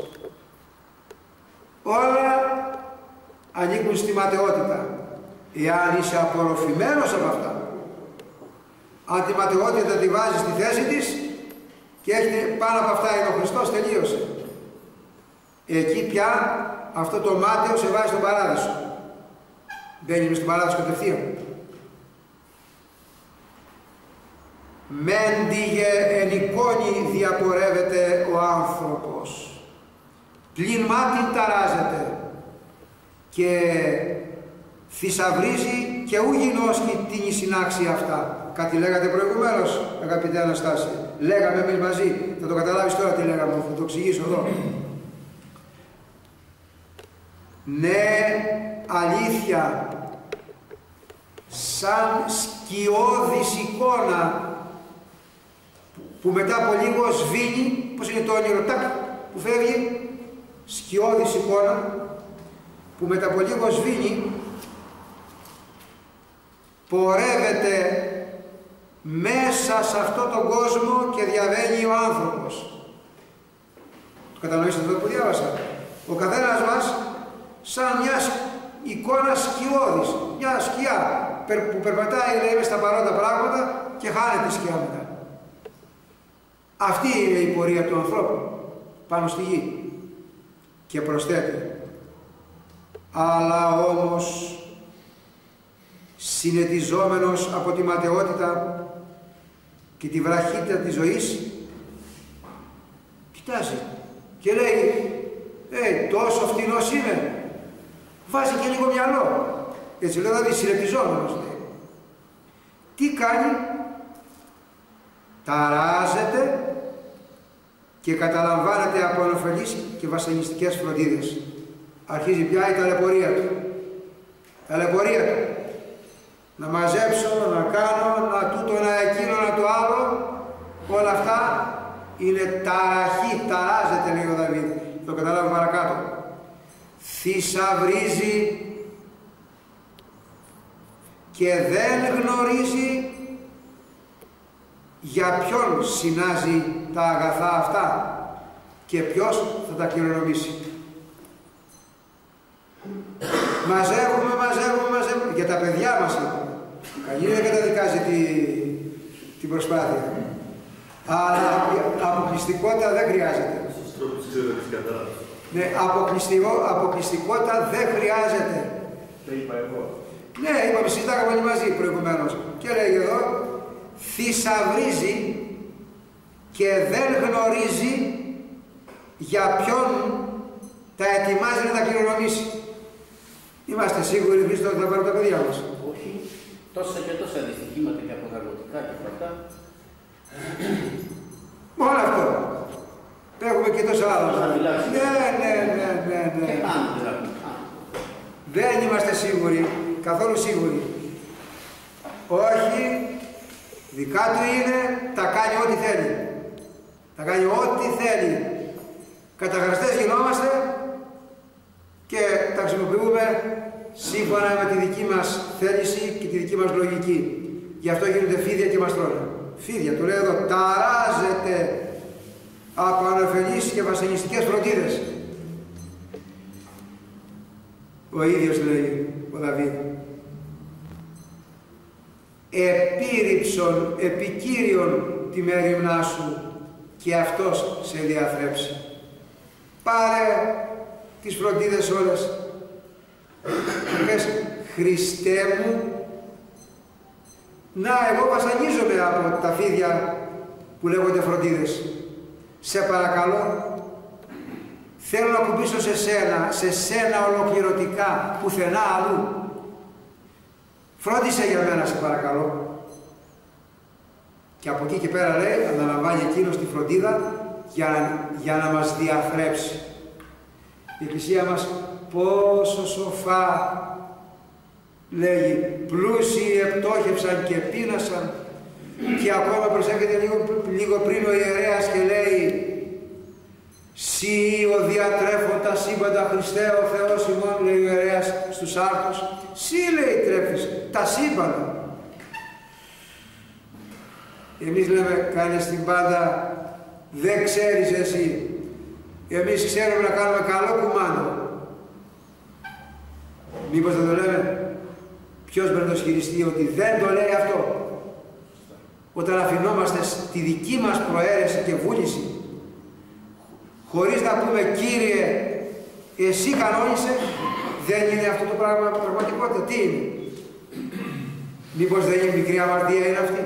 Όλα ανήκουν στη ματαιότητα. Εάν είσαι απορροφημένος από αυτά, αν τη ματαιότητα τη βάζεις στη θέση της και έχετε πάνω από αυτά είναι ο Χριστός, τελείωσε. Εκεί πια αυτό το μάταιο σε βάζει στον παράδεισο. Μπαίνει μες στον παράδεισο κατευθείαν. Μέντιγε εν εικόνη διαπορεύεται ο άνθρωπος. Πλην μάτιν ταράζεται και θησαυρίζει και ου γινώσκει την συνάξη αυτά. Κάτι λέγατε προηγουμένως, αγαπητέ Αναστάση. Λέγαμε εμείς μαζί. Θα το καταλάβεις τώρα τι λέγαμε, θα το εξηγήσω εδώ. Ναι, αλήθεια, σαν σκιώδης εικόνα που μετά από λίγο σβήνει, πώς είναι το όνειρο, τάκ, που φεύγει, σκιώδης εικόνα που μετά από λίγο σβήνει, πορεύεται μέσα σε αυτόν τον κόσμο και διαβαίνει ο άνθρωπος. Το κατανοήσατε αυτό που διάβασα. Ο καθένας μας σαν μια εικόνα σκιώδης, μια σκιά που περπατάει λέει μες στα παρόντα πράγματα και χάνεται η σκιά μετά. Αυτή είναι η πορεία του ανθρώπου πάνω στη γη. Και προσθέτει, αλλά όμως συνετιζόμενος από τη ματαιότητα και τη βραχύτητα της ζωής, κοιτάζει και λέει, ε, τόσο φτηνός είναι, βάζει και λίγο μυαλό. Έτσι λέω, δηλαδή συνετιζόμενος λέει. Τι κάνει? Ταράζεται και καταλαμβάνεται από ανωφελείς και βασανιστικές φροντίδες. Αρχίζει πια η ταλαιπωρία του. Ταλαιπωρία του. Να μαζέψω, να κάνω, να τούτο, να εκείνο, να το άλλο. Όλα αυτά είναι ταραχή, ταράζεται λέει ο Δαβίδ. Το καταλάβω παρακάτω. Θησαυρίζει και δεν γνωρίζει για ποιον συνάζει τα αγαθά αυτά και ποιος θα τα κληρονομήσει. Μαζεύουμε, μαζεύουμε, μαζεύουμε. Για τα παιδιά μας είπαμε. Κανείς δεν καταδικάζει τη, την προσπάθεια. Αλλά αποκλειστικότητα δεν χρειάζεται. Ναι, αποκλειστικό, αποκλειστικότητα δεν χρειάζεται. Το είπα εγώ. Ναι, είπαμε, συζητάγαμε όλοι μαζί προηγουμένως. Και λέει εδώ, θησαυρίζει και δεν γνωρίζει για ποιον τα ετοιμάζει να τα κληρονομήσει. Είμαστε σίγουροι Χριστό ότι θα πάρουν τα παιδιά μας? Όχι. Τόσα και τόσα δυστυχήματα και αποδαγωτικά και αυτά. Μόνο αυτό. Έχουμε και τόσα άλλα. Ναι, ναι, ναι, ναι, ναι. Και πάνω δηλαδή. Δεν είμαστε σίγουροι, καθόλου σίγουροι. Όχι, δικά του είναι, τα κάνει ό,τι θέλει. Τα κάνει ό,τι θέλει. Καταχραστές γινόμαστε, χρησιμοποιούμε σύμφωνα με τη δική μας θέληση και τη δική μας λογική. Γι' αυτό γίνονται φίδια και μας τρώνε. Φίδια, το λέει εδώ, ταράζεται από αναφελείς και βασανιστικές φροντίδες. Ο ίδιος λέει ο Δαβίδ. Επίρρηψον, επικύριον τη μέριμνά σου και αυτός σε διαθρέψει. Πάρε τις φροντίδες όλες. Πες, Χριστέ μου, να, εγώ βασανίζομαι από τα φίδια που λέγονται φροντίδες. Σε παρακαλώ, θέλω να κουμπίσω σε σένα, σε σένα ολοκληρωτικά, πουθενά αλλού. Φρόντισε για μένα, σε παρακαλώ. Και από εκεί και πέρα λέει, αναλαμβάνει εκείνος τη φροντίδα για, για να μας διαθρέψει. Η Εκκλησία μας πόσο σοφά λέγει, πλούσιοι επτόχευσαν και πείνασαν, και ακόμα προσέχετε λίγο, λίγο πριν ο ιερέας και λέει, «Συ ο διατρέφων τα σύμπαντα Χριστέ ο Θεός ημών», λέει ο ιερέας στους άρτους, «Συ», λέει, τρέφεις τα σύμπαντα». Εμείς λέμε, κάνεις την πάντα, δεν ξέρεις εσύ. Εμείς ξέρουμε να κάνουμε καλό κουμάντο. Μήπως δεν το λέμε? Ποιος μπορεί να το ισχυριστεί ότι δεν το λέει αυτό? Όταν αφινόμαστε στη δική μας προαίρεση και βούληση, χωρίς να πούμε, Κύριε, εσύ κανόνισε, δεν είναι αυτό το πράγμα πραγματικότητα? Τι είναι? Μήπως δεν είναι μικρή αμαρτία, είναι αυτή?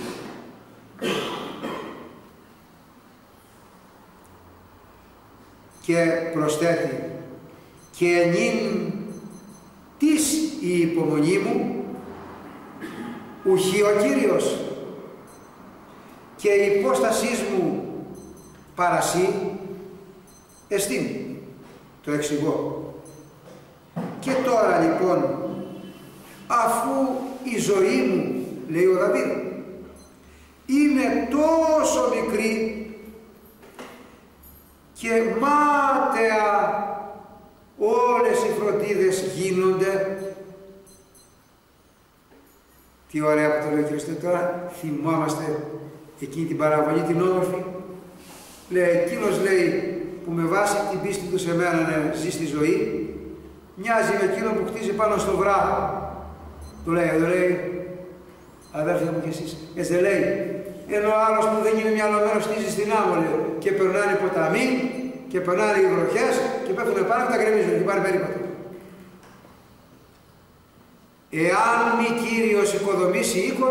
Και προσθέτει, και ενήν της η υπομονή μου, ουχή ο Κύριος, και η υπόστασής μου παρασύ εστίν. Το εξηγώ. Και τώρα λοιπόν, αφού η ζωή μου, λέει ο Δαβίδ, είναι τόσο μικρή και μάταια όλες οι φροντίδες γίνονται. Τι ωραία που το λέει ο Χριστός τώρα. Θυμόμαστε εκείνη την παραβολή την όμορφη. Λέει, εκείνος, λέει, που με βάση την πίστη του σε μένα, ναι, ζει στη ζωή, μοιάζει με εκείνο που χτίζει πάνω στο βράχο. Το λέει, το λέει, αδέρφια μου και εσείς, έτσι δεν λέει? Ενώ ο άλλος που δεν είναι μυαλωμένος χτίζει στην άμμο, λέει, και περνάνε οι ποταμοί και περνάνε οι βροχές και πέφτουν πάνω και τα γκρεμίζουν και πάνε περίπατο. Εάν μη Κύριος οικοδομήσει οίκον,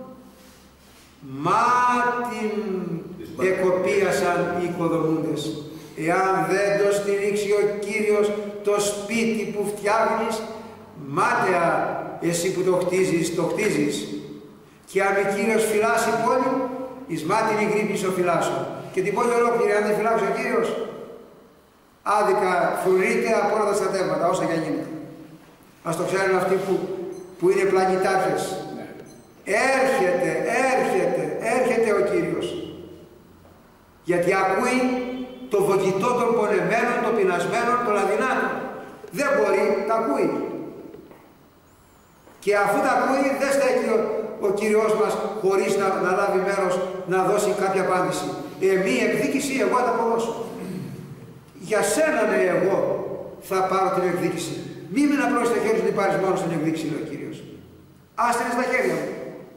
μα την εκοπίασαν οι οικοδομούντες. Εάν δεν το στηρίξει ο Κύριος το σπίτι που φτιάχνεις, μάταια εσύ που το χτίζεις, το χτίζεις. Και αν ο Κύριος φυλάσει πόλη, εις μάτιν η γρήπη ισοφυλάσσω. Και την πόλη ολόκληρη, αν δεν φυλάξει ο Κύριος, άδικα φρουρείται από όλα τα στρατεύματα, όσα και αν γίνεται. Ας το ξέρουν αυτοί που, που είναι πλανητάρχες. Ναι. Έρχεται, έρχεται, έρχεται ο Κύριος. Γιατί ακούει το βογητό των πονεμένων, των πεινασμένων, των αδυνάτων. Δεν μπορεί, τα ακούει. Και αφού τα ακούει, δεν στέκει ο, ο Κύριος μας χωρίς να, να λάβει μέρος να δώσει κάποια απάντηση. Εμή εκδίκηση, εγώ θα τα αποδώσω. Για σένα, ναι, εγώ θα πάρω την εκδίκηση. Μη μην απλώς στα χέρια σου την πάρεις μόνο στην εκδίκηση, λέει ο Κύριος. Άστε είναι στα χέρια μου.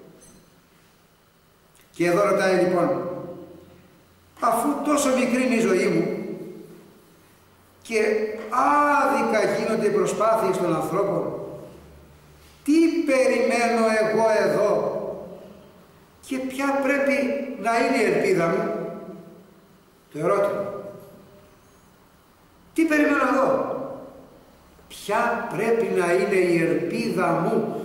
Και εδώ ρωτάει λοιπόν, αφού τόσο μικρή είναι η ζωή μου και άδικα γίνονται οι προσπάθειες των ανθρώπων, τι περιμένω εγώ εδώ και ποια πρέπει να είναι η ελπίδα μου? Το ερώτημα. Τι περιμένω εδώ? Ποια πρέπει να είναι η ελπίδα μου?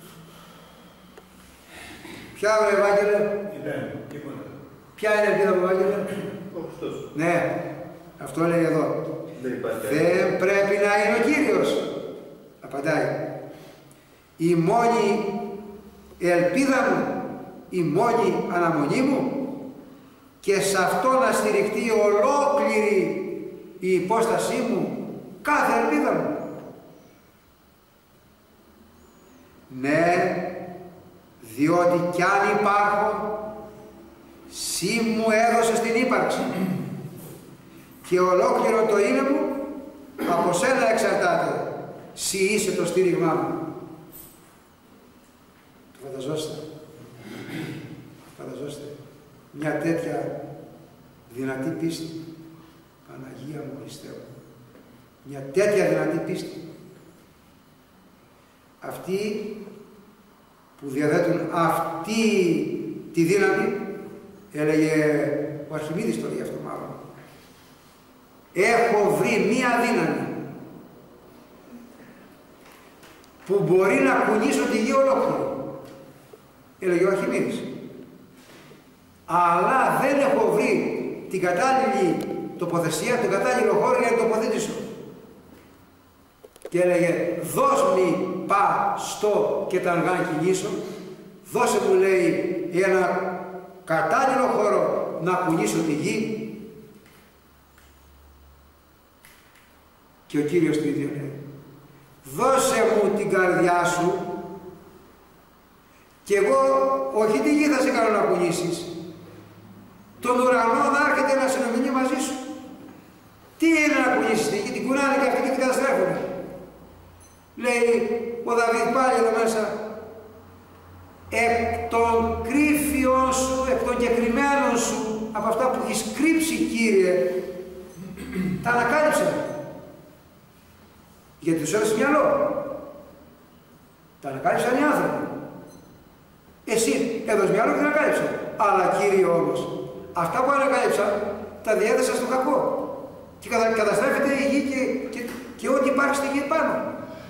Ποια, ρε Ευάγγελε? Ποια είναι η ελπίδα μου, Ευάγγελε? Ο Χριστός. Ναι, αυτό λέει εδώ. Δεν, Δεν πρέπει να είναι ο Κύριος. Απαντάει. Η μόνη ελπίδα μου, η μόνη αναμονή μου, και σε αυτό να στηριχτεί ολόκληρη η υπόστασή μου, κάθε ελπίδα μου. Ναι, διότι κι αν υπάρχω, Συ μου έδωσες την ύπαρξη και ολόκληρο το είναι μου από σένα εξαρτάται. Συ είσαι το στήριγμά μου. Το φανταζόστε. Φανταζόστε. Μια τέτοια δυνατή πίστη. Παναγία μου, Χριστέ μου. Μια τέτοια δυνατή πίστη. Αυτοί που διαθέτουν αυτή τη δύναμη, έλεγε ο Αρχιμίδης το λέει αυτό μάλλον, έχω βρει μία δύναμη που μπορεί να κουνήσω τη γη ολόκληρη, έλεγε ο Αρχιμίδης, αλλά δεν έχω βρει την κατάλληλη τοποθεσία, τον κατάλληλο χώρο για να τοποθετήσω. Και έλεγε, δώσ' μου πά στο και τα αργά κινήσω, δώσε μου, λέει, ένα κατάλληλο χώρο να κουνήσω τη γη. Και ο Κύριος του ίδιο λέει, δώσε μου την καρδιά σου και εγώ όχι τη γη θα σε κάνω να κουνήσεις, τον ουρανό να έρχεται να συνομιλεί μαζί σου. Τι είναι να κουνήσεις τη γη, την κουνάνε και αυτοί και την καταστρέφουν. Λέει ο Δαβίδ πάλι εδώ μέσα, εκ των κρύφιων σου, εκ των κεκριμένων σου, από αυτά που έχεις κρύψει, Κύριε, τα ανακάλυψε. Γιατί τους έδωσε μυαλό. Τα ανακάλυψαν οι άνθρωποι. Εσύ έδωσε μυαλό και τα ανακάλυψε. Αλλά Κύριε όμως, αυτά που ανακάλυψαν τα διέδεσα στο κακό. Και καταστρέφεται η γη και, και, και ό,τι υπάρχει στη γη πάνω.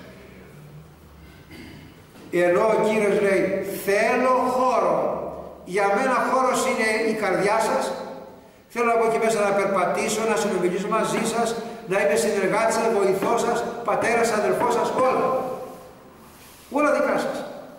Ενώ ο Κύριος λέει, θέλω χώρο. Για μένα χώρος είναι η καρδιά σας. Θέλω από εκεί μέσα να περπατήσω, να συνομιλήσω μαζί σας, να είμαι συνεργάτης σας, βοηθός σας, πατέρας, αδελφός σας, όλα. Όλα δικά σας.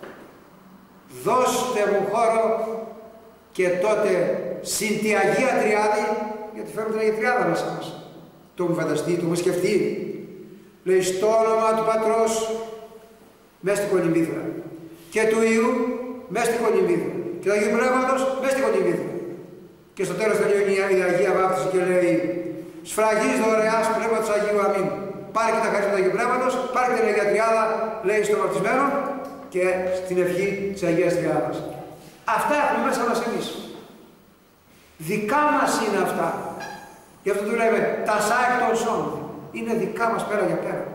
Δώστε μου χώρο και τότε συν τη Αγία Τριάδη, γιατί φέρνω την Αγία Τριάδα μέσα μας. Το μου φανταστεί, το μου σκεφτεί. Λέει, στο όνομα του Πατρός, μέσα στην κολυμβήθρα, και του Υιού μέσα στην κολυμβήθρα, και του Αγίου Πνεύματος μέσα στην κολυμβήθρα. Και στο τέλος τελειώνει η Αγία Βάπτιση και λέει, σφραγής δωρεάς Πνεύματος Αγίου Αμήν. Πάρε και τα χαρίσματα του Αγίου Πνεύματος, πάρε και την Αγία Τριάδα, λέει στον βαπτισμένο, και στην ευχή της Αγίας Τριάδας. Αυτά έχουμε μέσα μας εμείς. Δικά μας είναι αυτά. Γι' αυτό του λέμε, τα σάεκ των σών. Είναι δικά μας πέρα για πέρα.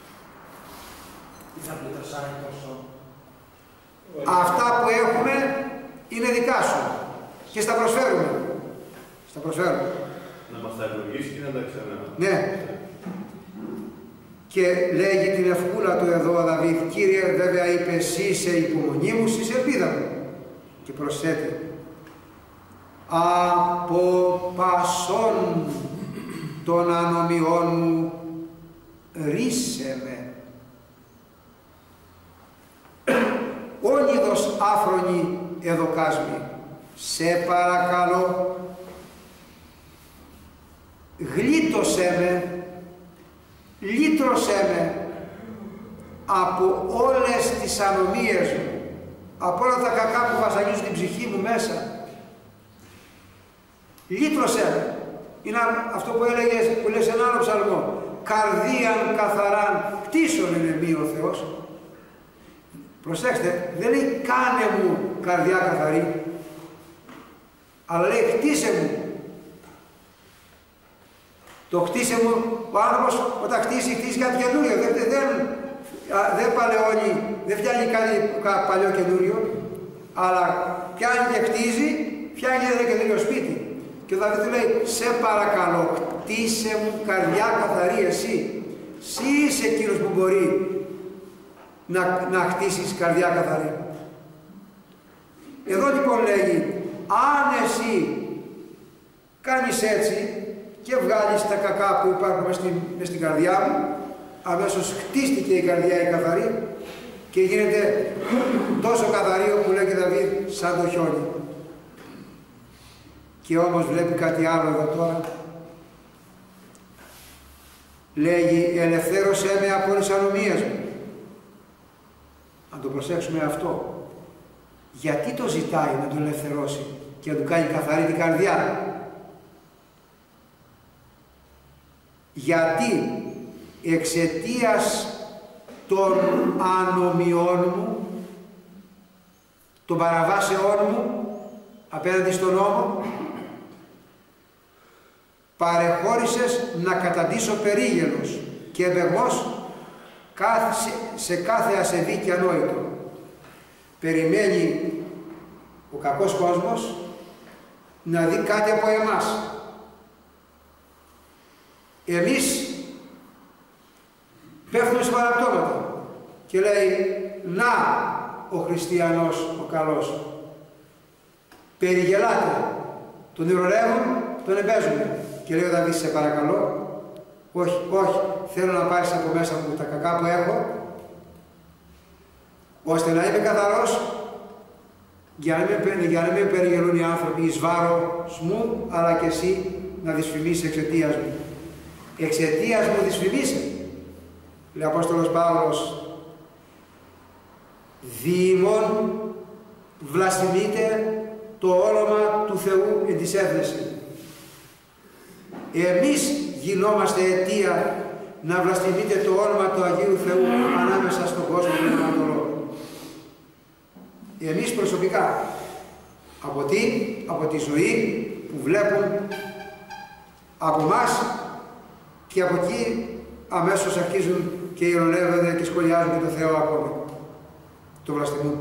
Αυτά που έχουμε είναι δικά σου και στα προσφέρουμε. Στα προσφέρουμε. Να μας τα ευλογήσει και να τα ξανά. Ναι. Και λέγει την ευκούλα του εδώ ο Δαβίδ, Κύριε, βέβαια είπε, εσύ είσαι η υπομονή μου, εσύ είσαι ελπίδα μου. Και προσθέτει, από πασών των ανομιών μου ρίσε με. Όνειδος άφρονη εδωκάσμη, σε παρακαλώ, γλίτωσέ με, λύτρωσέ με από όλες τις ανομίες μου, από όλα τα κακά που βασανίζουν την ψυχή μου μέσα. Λύτρωσέ με. Είναι αυτό που έλεγες, που λες ένα άλλο ψαλμό, καρδίαν καθαράν κτίσον είναι μη ο Θεός. Προσέξτε, δεν λέει κάνε μου καρδιά καθαρή, αλλά λέει χτίσε μου. Το χτίσε μου, ο άνθρωπος όταν χτίσει, χτίσει κάτι καινούριο, δεν, δεν, δεν παλαιώνει, δεν φτιάχνει κάτι παλιό καινούριο, αλλά πιάνει και χτίζει, φτιάχνει ένα καινούριο σπίτι. Και ο Δαβίδ λέει, σε παρακαλώ, χτίσε μου καρδιά καθαρή εσύ. Εσύ είσαι εκείνος που μπορεί να, να χτίσεις καρδιά καθαρή. Εδώ λοιπόν λέγει, αν εσύ κάνεις έτσι και βγάλεις τα κακά που υπάρχουν μες στην, μες στην καρδιά μου, αμέσως χτίστηκε η καρδιά η καθαρή και γίνεται τόσο καθαρή όπου λέγει Δαβίδ σαν το χιόνι. Και όμως βλέπει κάτι άλλο εδώ τώρα. Λέγει, ελευθέρωσέ με από τις ανομίες μου. Αν το προσέξουμε αυτό. Γιατί το ζητάει να τον ελευθερώσει και να του κάνει καθαρή την καρδιά? Γιατί εξαιτίας των ανομιών μου, των παραβάσεών μου απέναντι στον νόμο, παρεχώρησες να καταντήσω περίγελος και εμπεγμός σε κάθε ασεβή και ανόητο. Περιμένει ο κακός κόσμος να δει κάτι από εμάς. Εμείς πέφτουμε σε παραπτώματα και λέει, να ο χριστιανός ο καλός. Περιγελάτε, τον ηρωνεύουν, τον εμπέζουν. Και λέει ο Δαβίδ, σε παρακαλώ, όχι, όχι, θέλω να πάρεις από μέσα μου τα κακά που έχω, ώστε να είμαι καθαρός, για να μην, για να μην περιγελούν οι άνθρωποι εις βάρος μου, αλλά και εσύ να δυσφημίσεις εξαιτίας μου. Εξαιτίας μου δυσφημίσε, λέει ο Απόστολος Παύλος, διημών βλασφημείτε το όνομα του Θεού εν της έθνεση. Εμείς γινόμαστε αιτία να βλασφημείτε το όνομα του Αγίου Θεού ανάμεσα στον κόσμο και τον Ανατολό. Εμείς προσωπικά, από τι, από τη ζωή που βλέπουν από μας και από εκεί αμέσως αρχίζουν και ειρωνεύονται και σχολιάζουν και το Θεό ακόμη. Το βλαστημούν.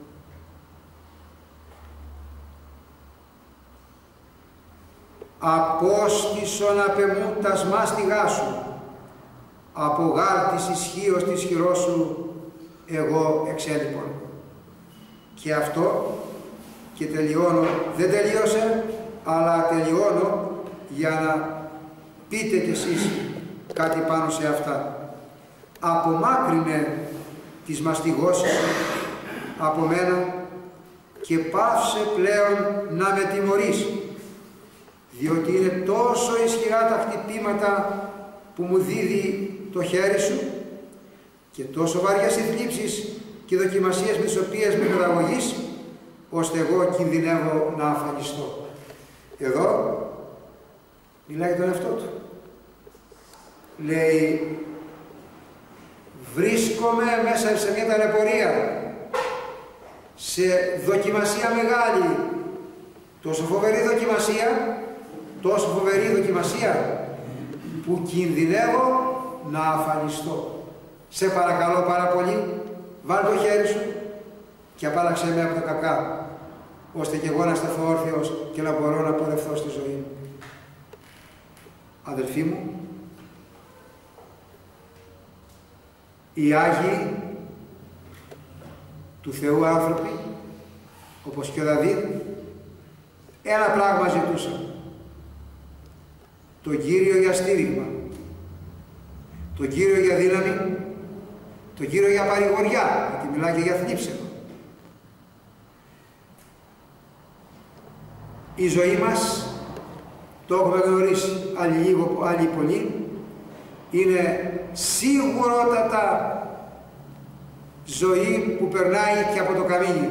Απόστησον απεμού τα σμάστιγά σου, από γάρ της ισχύος της χειρός σου, εγώ εξέλιπον. Και αυτό, και τελειώνω, δεν τελείωσε, αλλά τελειώνω για να πείτε κι εσείς κάτι πάνω σε αυτά. Απομάκρυνε τις μαστιγώσεις από μένα και πάυσε πλέον να με τιμωρείς, διότι είναι τόσο ισχυρά τα χτυπήματα που μου δίδει το χέρι σου και τόσο βαριές οι θλίψεις και οι δοκιμασίες με τις οποίες με παιδαγωγείς, ώστε εγώ κινδυνεύω να αφανιστώ. Εδώ μιλάει για τον εαυτό του. Λέει, βρίσκομαι μέσα σε μια ταλαιπωρία, σε δοκιμασία μεγάλη, τόσο φοβερή δοκιμασία, τόσο φοβερή δοκιμασία, που κινδυνεύω να αφανιστώ. Σε παρακαλώ πάρα πολύ, βάλ' το χέρι σου και απάλλαξέ με από τα κακά, ώστε και εγώ να σταθώ όρθιος και να μπορώ να πορευθώ στη ζωή μου. Αδελφοί μου, οι Άγιοι του Θεού άνθρωποι, όπως και ο Δαβίδ, ένα πράγμα ζητούσαν. Τον Κύριο για στήριγμα, τον Κύριο για δύναμη, τον Κύριο για παρηγοριά, γιατί μιλάει και για θλίψεμα. Η ζωή μας, το έχουμε γνωρίσει άλλοι λίγο, άλλοι πολύ, είναι σίγουρότατα ζωή που περνάει και από το καμίνι.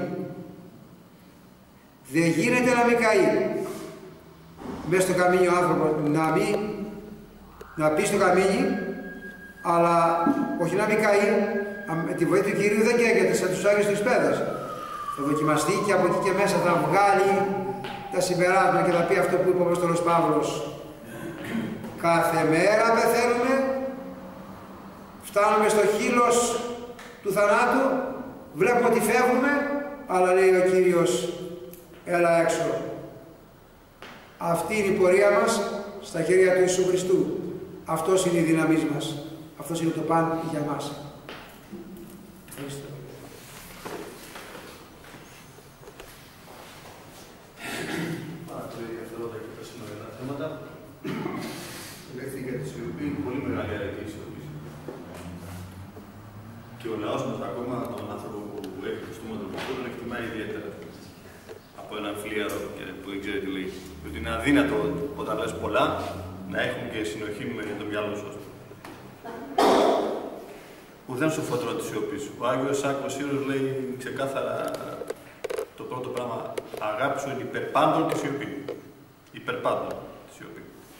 Δεν γίνεται να μην καεί. Μέσα στο καμίνι ο άνθρωπος να μην, να πει στο καμίνι, αλλά όχι να μην καεί, με τη βοήθεια του Κυρίου δεν καίγεται σαν τους Άγιους της Πέδας. Θα δοκιμαστεί και από εκεί και μέσα θα βγάλει τα συμπεράσματα και θα πει αυτό που είπε ο Απόστολος Παύλος. Κάθε μέρα πεθαίνουμε, φτάνουμε στο χείλος του θανάτου, βλέπουμε ότι φεύγουμε, αλλά λέει ο Κύριος, έλα έξω. Αυτή είναι η πορεία μας στα χέρια του Ιησού Χριστού. Αυτός είναι η δύναμή μας. Αυτός είναι το παν για μας. Ευχαριστώ. Πάρα πολύ ενδιαφέροντα και τα σημερινά θέματα. Λέξη για τη σιωπή είναι πολύ μεγάλη αρετή η σιωπή. Και ο λαός μας, ακόμα τον άνθρωπο που έχει το στόμα του Χριστού, τον εκτιμάει ιδιαίτερα. Από έναν φλίαρο που δεν ξέρει τι λέει. Ότι είναι αδύνατο όταν λες πολλά να έχουν και συνοχή με το μυαλό σου. ουδέν σου φωτρό της σιωπής. Ο Άγιος Σάκος Σύρος λέει ξεκάθαρα το πρώτο πράγμα, αγάπη σου είναι υπερπάντων τη σιωπή. Υπερπάντων τη σιωπή.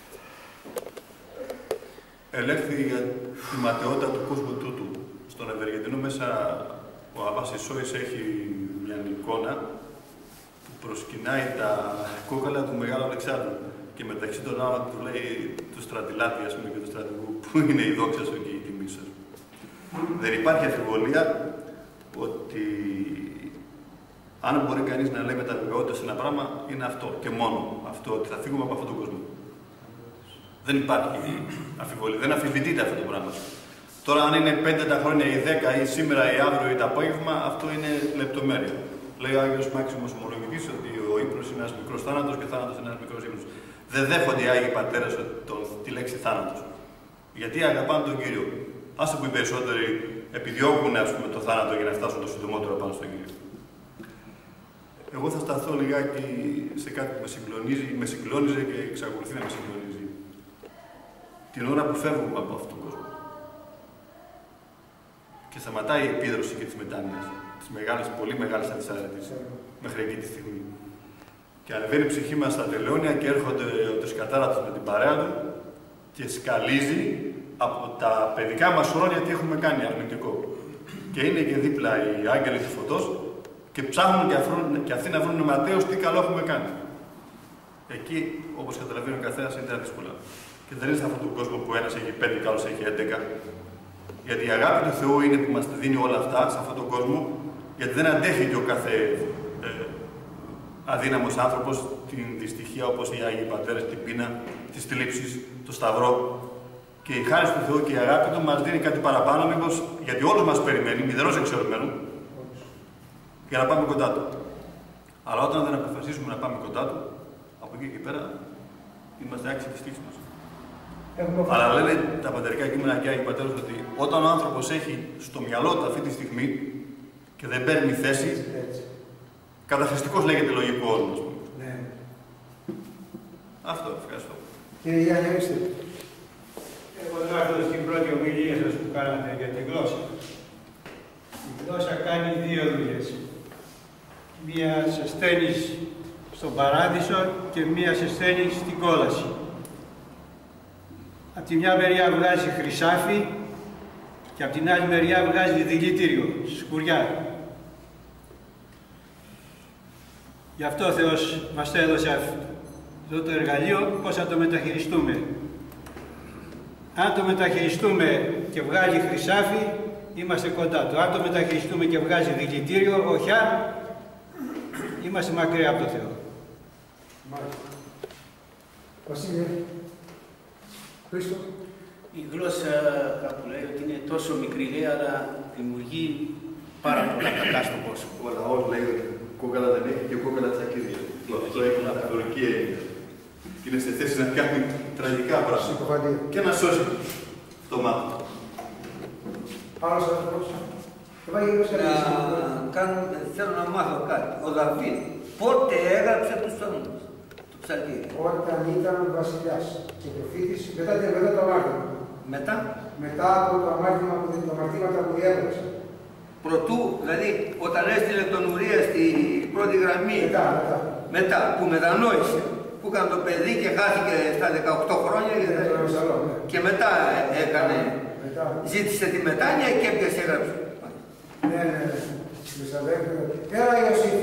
Ελέγχθη για τη ματαιότητα του κόσμου τούτου. Στον Ευεργετινό μέσα ο Αββάς Ισόης έχει μια εικόνα που προσκυνάει τα κόκαλα του Μεγάλου Αλεξάνδρου και μεταξύ των άλλων του λέει του στρατιλάτη, ας πούμε, και του στρατηγού, που είναι η δόξα σου και η τιμή σας. Δεν υπάρχει αμφιβολία ότι αν μπορεί κανείς να λέει με τα βεβαιότητα σε ένα πράγμα, είναι αυτό και μόνο αυτό, ότι θα φύγουμε από αυτόν τον κόσμο. Δεν υπάρχει αμφιβολία, δεν αμφισβητείται αυτό το πράγμα. Τώρα, αν είναι πέντε τα χρόνια ή δέκα ή σήμερα ή αύριο ή το απόγευμα, αυτό είναι λεπτομέρεια. Λέει ο Άγιος Μάξιμος Ομολογητής ότι ο ύπνος είναι ένας μικρός θάνατος και ο θάνατος είναι ένας μικρός ύπνος. Δεν δέχονται οι Άγιοι Πατέρες τη λέξη θάνατος. Γιατί αγαπάνε τον Κύριο. Άσε που οι περισσότεροι επιδιώκουν, ας πούμε, το θάνατο για να φτάσουν το συντομότερο πάνω στον Κύριο. Εγώ θα σταθώ λιγάκι σε κάτι που με συγκλονίζει, με συγκλώνιζε και εξακολουθεί να με συγκλονίζει. Την ώρα που φεύγουμε από αυτόν τον κόσμο. Και σταματάει η επίδροση και της μετάνοιας, της μεγάλης, πολύ μεγάλης αντισάρετης, μέχρι εκεί τη στιγμή. Και ανεβαίνει η ψυχή μας στα τελώνια και έρχονται ο τρισκατάρατος με την παρέα του και σκαλίζει από τα παιδικά μας χρόνια τι έχουμε κάνει αρνητικό. Και είναι και δίπλα οι άγγελοι του φωτός και ψάχνουν και, αφρούν, και αυτοί να βρουν ματέως τι καλό έχουμε κάνει. Εκεί, όπως καταλαβαίνει ο καθένας, είναι τα δύσκολα. Και δεν είναι σε αυτόν τον κόσμο που ένας έχει πέντε και άλλος έχει έντεκα. Γιατί η αγάπη του Θεού είναι που μας δίνει όλα αυτά σε αυτόν τον κόσμο, γιατί δεν αντέχει και ο κάθε ε, αδύναμος άνθρωπος την δυστυχία όπως οι Άγιοι Πατέρες, την πείνα, τις θλίψεις, το σταυρό. Και η χάρις του Θεού και η αγάπη του μας δίνει κάτι παραπάνω, μήπως, γιατί όλους μας περιμένει, μηδενός εξαιρουμένου, για να πάμε κοντά του. Αλλά όταν δεν αποφασίσουμε να πάμε κοντά του, από εκεί και πέρα είμαστε άξιοι της τύχης μας. Αλλά λένε τα πατερικά κείμενα και οι Άγιοι Πατέρες ότι όταν ο άνθρωπος έχει στο μυαλό του αυτή τη στιγμή και δεν παίρνει θέση, καταχρηστικός λέγεται λογικό όνομα. Ναι. Αυτό, ευχαριστώ. Κύριε Γιάννη, ορίστε. Εγώ θα έρθω στην πρώτη ομιλία σας που κάνατε για τη γλώσσα. Η γλώσσα κάνει δύο δουλειές. Μία σε στέλνει στον παράδεισο και μία σε στέλνει στην κόλαση. Από τη μια μεριά βγάζει χρυσάφι και από την άλλη μεριά βγάζει δηλητήριο, σκουριά. Γι' αυτό ο Θεός μας έδωσε αυτό το εργαλείο, πώς θα το μεταχειριστούμε. Αν το μεταχειριστούμε και βγάζει χρυσάφι, είμαστε κοντά του. Αν το μεταχειριστούμε και βγάζει δηλητήριο, οχιά, είμαστε μακριά από το Θεό. Μάλιστα. Βασίλεια. Χρήστο. Η γλώσσα κάπου λέει ότι είναι τόσο μικρή, λέει, αλλά δημιουργεί πάρα πολλά κακά στον κόσμο. Ο λαός λέει ότι κόκαλα δεν έχει και κόκαλα τσακίδια. Αυτό έχει μεταφορική έννοια. Είναι σε θέση να κάνει τραγικά πράγματα και να σώσει το μάτι. Άλλος άνθρωπος. Θέλω να μάθω κάτι. Ο Δαβίδ πότε έγραψε τους τόνους, το ψαλτήρι? Όταν ήταν βασιλιάς και προφήτης, μετά, μετά το αμάρτημα. Μετά? Μετά από το αμάρτημα, το αμαρτήματα που διέπραξε. Προτού, δηλαδή όταν έστειλε τον Ουρία στη πρώτη γραμμή. Μετά, μετά. Μετά, που μετανόησε. Που έκανε το παιδί και χάθηκε στα δεκαοκτώ χρόνια. Ναι, και, ναι. Και μετά έκανε. Μετά. Ζήτησε τη μετάνοια και έπιασε έγραψε. Ναι, ναι, ναι. Έλα, Ιωσήφ.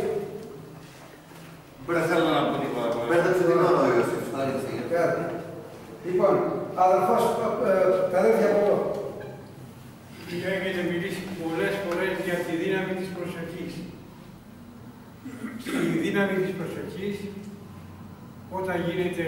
Δεν θέλω να πω τίποτα. Πέταξε την ώρα, ο Ιωσήφ. Λοιπόν, αδελφός, τα αδέλφια από εδώ. Έχετε μιλήσει πολλές φορές για τη δύναμη της προσοχής. Η δύναμη της προσοχής, όταν γίνεται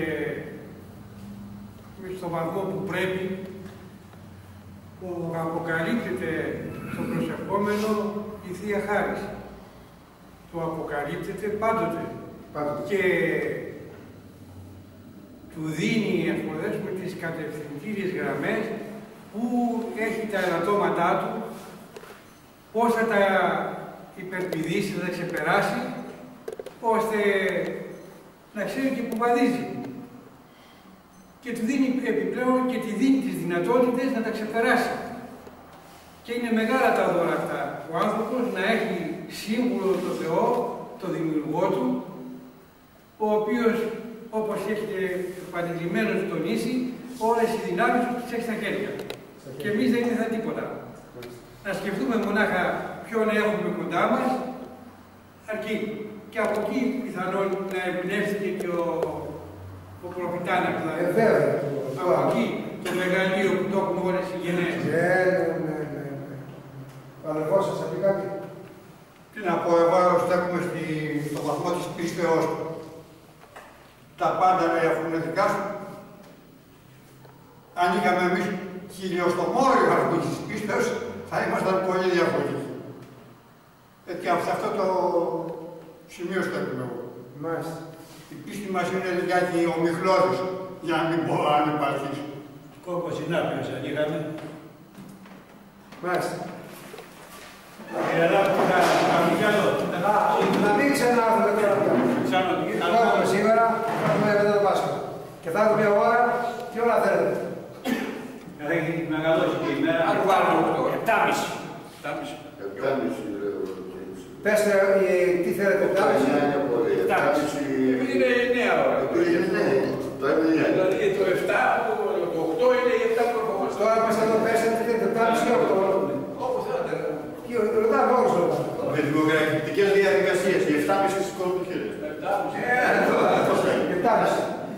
στο βαθμό που πρέπει, που αποκαλύπτεται στο προσευχόμενο η Θεία Χάρις. Το αποκαλύπτεται πάντοτε. πάντοτε. Και του δίνει, ας πούμε, τις κατευθυντήριες γραμμές που έχει τα ελαττώματά του, πώς θα τα υπερπηδήσει, θα τα ξεπεράσει, ώστε να ξέρει και που βαδίζει. Και του δίνει επιπλέον και τη δίνει τις δυνατότητες να τα ξεπεράσει. Και είναι μεγάλα τα δώρα αυτά. Ο άνθρωπος να έχει σύμβουλο το Θεό, το δημιουργό του, ο οποίος, όπως έχετε επανειλημμένως τονίσει, όλες οι δυνάμεις του τις έχει στα χέρια. Και εμείς δεν είναι θα τίποτα. Να σκεφτούμε μονάχα ποιον έχουμε κοντά μας, αρκεί. Και από εκεί πιθανόν να εμπνεύστηκε και ο, ο προφητάνας. Ε, βέβαια. Από εκεί το μεγαλείο που το έχουν όλες οι γενναίες. Ναι, ναι, ναι, ναι. Ο αδερφός σας θα πει κάτι. Τι να πω, εγώ στέκομαι στη, στο βαθμό της πίστεως του. Τα πάντα λέει αφού είναι δικά σου. Αν είχαμε εμείς χιλιοστομόριο αυτή της πίστεως, θα ήμασταν πολύ διαφορετικοί. Ε, και σε αυτό το σημείο στέκομαι εγώ. Μάλιστα. Η πίστη μας είναι λιγάκι ομιχλώδης, για να μην πω αν υπαρχείς. Κόκο συνάπιος αν είχαμε. Μάλιστα. Να μην ξανάρθουμε τώρα πια. Πάμε σήμερα, θα έχουμε μετά το Πάσχα. Και θα έχουμε μια ώρα, τι ώρα θέλετε. Έχει μεγαλώσει και η μέρα. Αν βάλουμε οκτώ, επτάμιση. Πέστε τι θέλετε, επτάμιση. Είναι νέα ώρα. Δηλαδή το επτά, το οκτώ είναι η επτά που ερχόμαστε. Τώρα μας θα το πέσετε, τι θέλετε, επτάμιση ή οκτώ. Όπου θέλετε. Και ρωτάμε όλους ρωτάμε. Με δημοκρατικές διαδικασίες, οι επτάμιση σηκώνουν το χέρι. Επτάμιση.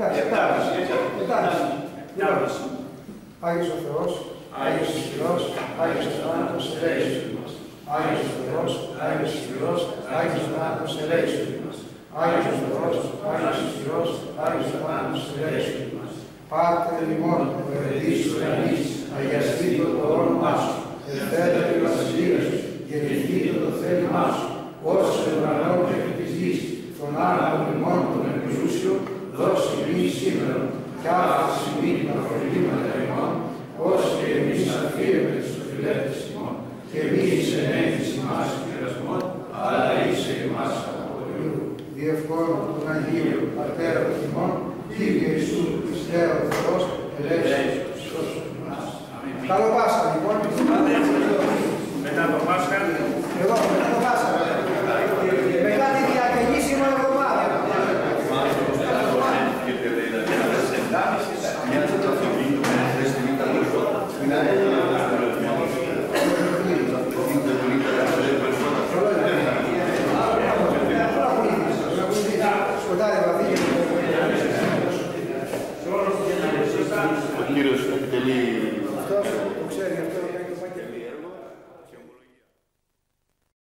Επτάμιση. Άγιος ο Θεός, Άγιος ο Υιός, Άγιος ο Θάνατος, ελέησον ημάς. Άγιος ο Θεός, Άγιος ο Υιός, Άγιος ο Θάνατος, ελέησον ημάς. Άγιος ο Θεός, Άγιος ο Υιός, Άγιος ο Θάνατος, ελέησον ημάς. Πάτερ ημών, που ερετής του ουρανής, αγιαστήτω το όνομά σου, ελθέτερη η βασιλεία σου, γεννηθήτω το θέλημά σου, ως στον ουρανό και επί της γης, τον άνθρωπον ημών των επιζούσιων, δώσε ημείς σήμερα, κι άφησε ημείς τα προβλήματα ημών, ως και εμείς αφήρεμε τους οφειλέτες ημών, και εμείς ενέφης ημάς πειρασμών, αλλά είσαι ημάς από πολιού. Διευκόλου των Αγίων Πατέρα των ημών, Κύριε Ιησού Χριστέ ο Θεός, ελέησον τους σώσον ημάς. Καλό Πάσχα λοιπόν. Μετά το Πάσχα. Εδώ, μετά το Πάσχα. Μετά τη διακαινήσιμη εβδομάδα. Ο Κύριος επιτελεί